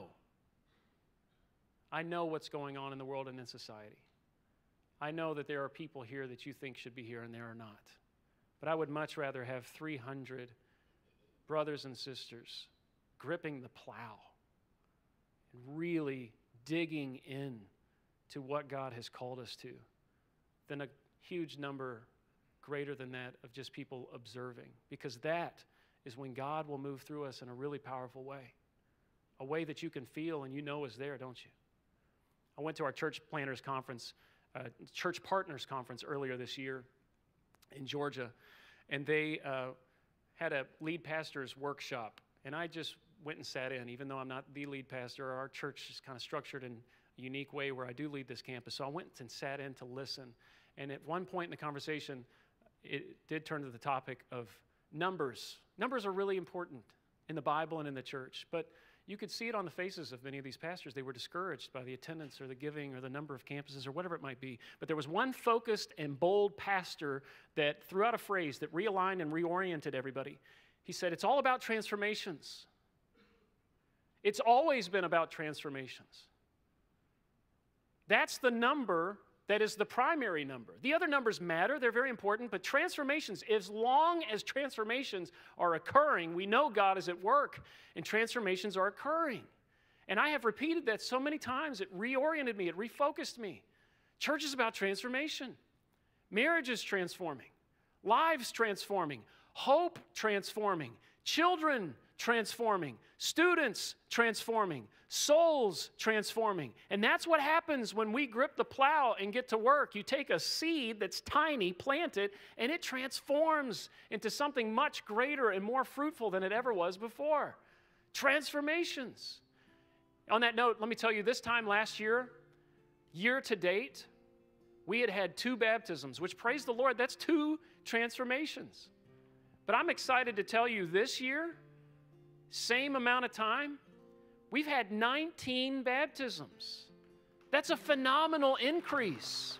I know what's going on in the world and in society. I know that there are people here that you think should be here and there are not. But I would much rather have three hundred brothers and sisters gripping the plow and really digging in to what God has called us to than a huge number greater than that of just people observing. Because that is when God will move through us in a really powerful way, a way that you can feel and you know is there, don't you? I went to our church planners conference, uh, church partners conference earlier this year in Georgia, and they uh, had a lead pastor's workshop. And I just went and sat in, even though I'm not the lead pastor. Our church is kind of structured in a unique way where I do lead this campus. So I went and sat in to listen. And at one point in the conversation, it did turn to the topic of numbers. Numbers are really important in the Bible and in the church, but you could see it on the faces of many of these pastors. They were discouraged by the attendance or the giving or the number of campuses or whatever it might be. But there was one focused and bold pastor that threw out a phrase that realigned and reoriented everybody. He said, it's all about transformations. It's always been about transformations. That's the number that is the primary number. The other numbers matter, they're very important, but transformations, as long as transformations are occurring, we know God is at work, and transformations are occurring. And I have repeated that so many times, it reoriented me, it refocused me. Church is about transformation. Marriage is transforming. Lives transforming. Hope transforming. Children transforming. Students transforming. Souls transforming. And that's what happens when we grip the plow and get to work. You take a seed that's tiny, plant it, and it transforms into something much greater and more fruitful than it ever was before. Transformations. On that note, let me tell you, this time last year, year to date, we had had two baptisms, which, praise the Lord, that's two transformations. But I'm excited to tell you this year, same amount of time, we've had nineteen baptisms. That's a phenomenal increase.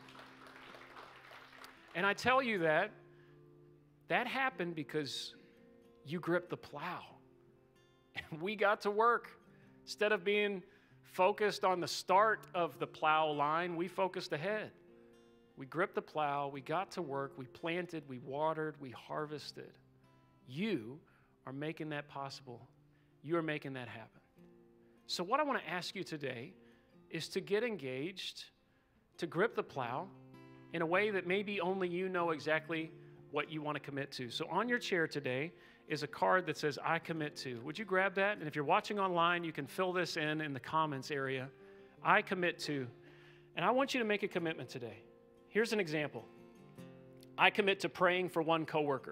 And I tell you that, that happened because you gripped the plow. And we got to work. Instead of being focused on the start of the plow line, we focused ahead. We gripped the plow, we got to work, we planted, we watered, we harvested. You are making that possible. You are making that happen. So what I want to ask you today is to get engaged, to grip the plow in a way that maybe only you know exactly what you want to commit to. So on your chair today is a card that says, I commit to. Would you grab that? And if you're watching online, you can fill this in in the comments area. I commit to. And I want you to make a commitment today. Here's an example. I commit to praying for one coworker.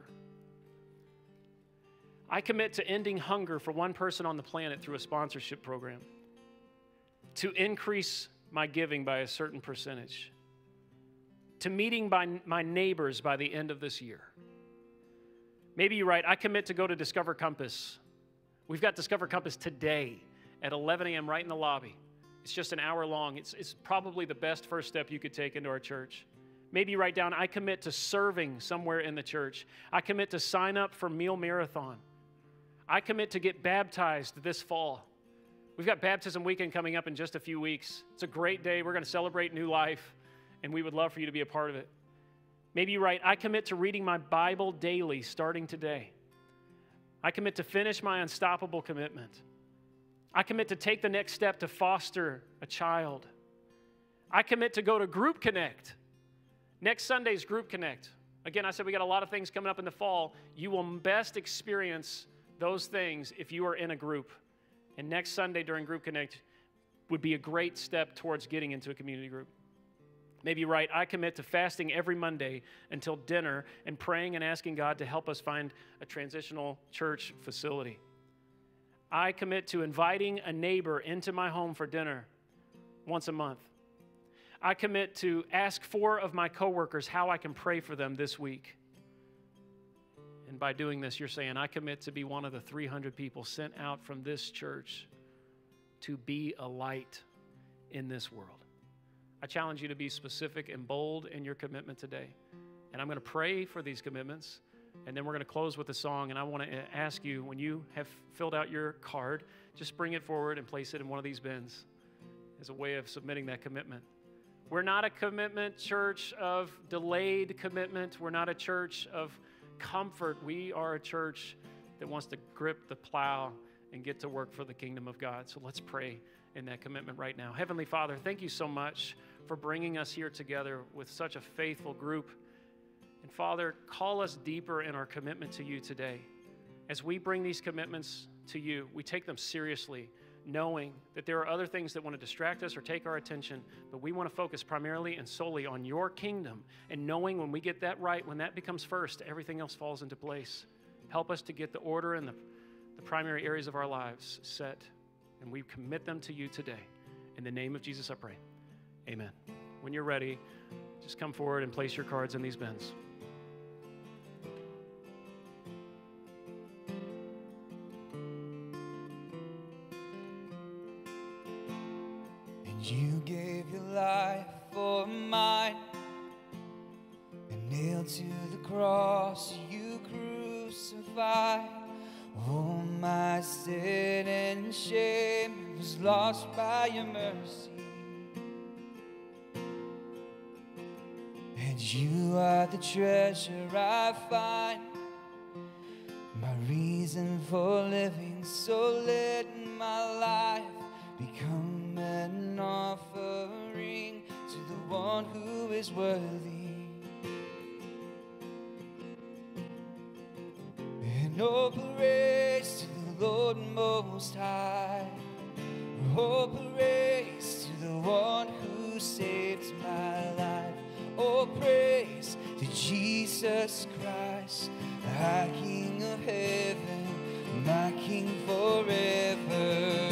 I commit to ending hunger for one person on the planet through a sponsorship program. To increase my giving by a certain percentage. To meeting by my neighbors by the end of this year. Maybe you write, I commit to go to Discover Compass. We've got Discover Compass today at eleven a.m. right in the lobby. It's just an hour long. It's, it's probably the best first step you could take into our church. Maybe you write down, I commit to serving somewhere in the church. I commit to sign up for Meal Marathon. I commit to get baptized this fall. We've got baptism weekend coming up in just a few weeks. It's a great day. We're going to celebrate new life, and we would love for you to be a part of it. Maybe you write, I commit to reading my Bible daily starting today. I commit to finish my unstoppable commitment. I commit to take the next step to foster a child. I commit to go to Group Connect. Next Sunday's Group Connect. Again, I said we got a lot of things coming up in the fall. You will best experience those things if you are in a group. And next Sunday during Group Connect would be a great step towards getting into a community group. Maybe you write, I commit to fasting every Monday until dinner and praying and asking God to help us find a transitional church facility. I commit to inviting a neighbor into my home for dinner once a month. I commit to ask four of my coworkers how I can pray for them this week. And by doing this, you're saying, I commit to be one of the three hundred people sent out from this church to be a light in this world. I challenge you to be specific and bold in your commitment today. And I'm going to pray for these commitments, and then we're going to close with a song. And I want to ask you, when you have filled out your card, just bring it forward and place it in one of these bins as a way of submitting that commitment. We're not a commitment church of delayed commitment. We're not a church of comfort. We are a church that wants to grip the plow and get to work for the kingdom of God. So let's pray in that commitment right now. Heavenly Father, thank you so much for bringing us here together with such a faithful group. And Father, call us deeper in our commitment to you today. As we bring these commitments to you, we take them seriously, knowing that there are other things that want to distract us or take our attention, but we want to focus primarily and solely on your kingdom, and knowing when we get that right, when that becomes first, everything else falls into place. Help us to get the order and the the primary areas of our lives set, and we commit them to you today. In the name of Jesus, I pray. Amen. When you're ready, just come forward and place your cards in these bins. And you gave your life for mine, and nailed to the cross you crucified. All my sin and shame was lost by your mercy. And you are the treasure I find, my reason for living. So let my life become an offering to the one who is worthy. And oh, praise to the Lord Most High. Oh, praise to the one who saved my life. Oh, praise to Jesus Christ, our King of heaven, my King forever.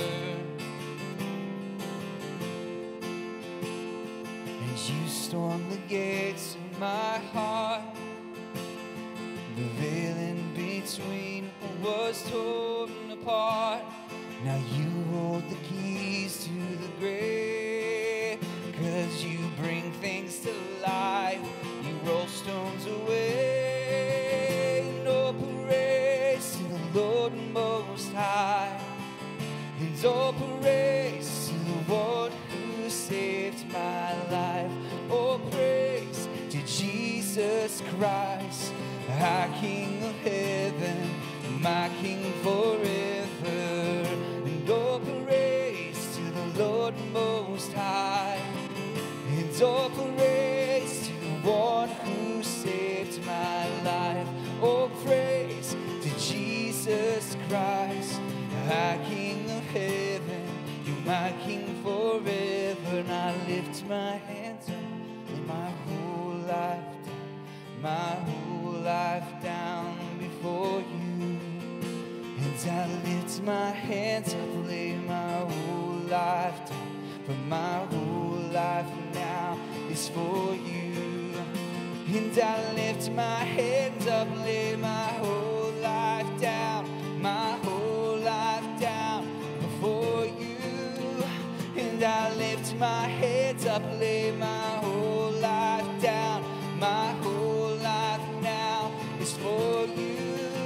And you stormed the gates of my heart. The veil in between was torn apart. Now you hold the keys to the grave, 'cause you bring things to life, you roll stones away. No praise to the Lord Most High, and all praise to the one who saved my life. Oh, praise to Jesus Christ, our King of heaven, my King forever. And all praise to the Lord Most High, and all praise to the one who saved my life. Oh, praise to Jesus Christ, our King of heaven, you're my King forever. And I lift my hands up and my whole life down, my whole life down before you. And I lift my hands up, lay my whole life down, for my whole life now is for you. And I lift my hands up, lay my whole life down, my whole life down before you. And I lift my hands up, lay my whole life down, my whole life now is for you.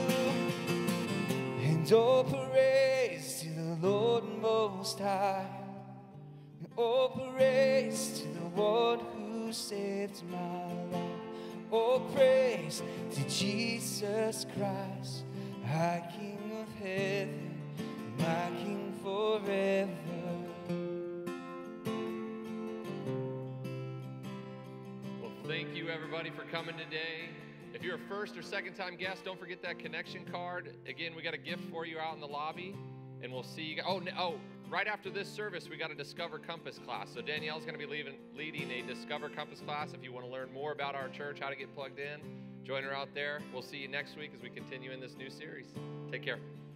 And oh, praise to the Lord Most High, and oh, praise to the one who saved my life. Oh, praise to Jesus Christ, our King of heaven, my King forever. Well, thank you everybody for coming today. If you're a first or second time guest, don't forget that connection card. Again, we got a gift for you out in the lobby, and we'll see you. Oh, oh, right after this service, we got a Discover Compass class. So Danielle's going to be leaving, leading a Discover Compass class. If you want to learn more about our church, how to get plugged in, join her out there. We'll see you next week as we continue in this new series. Take care.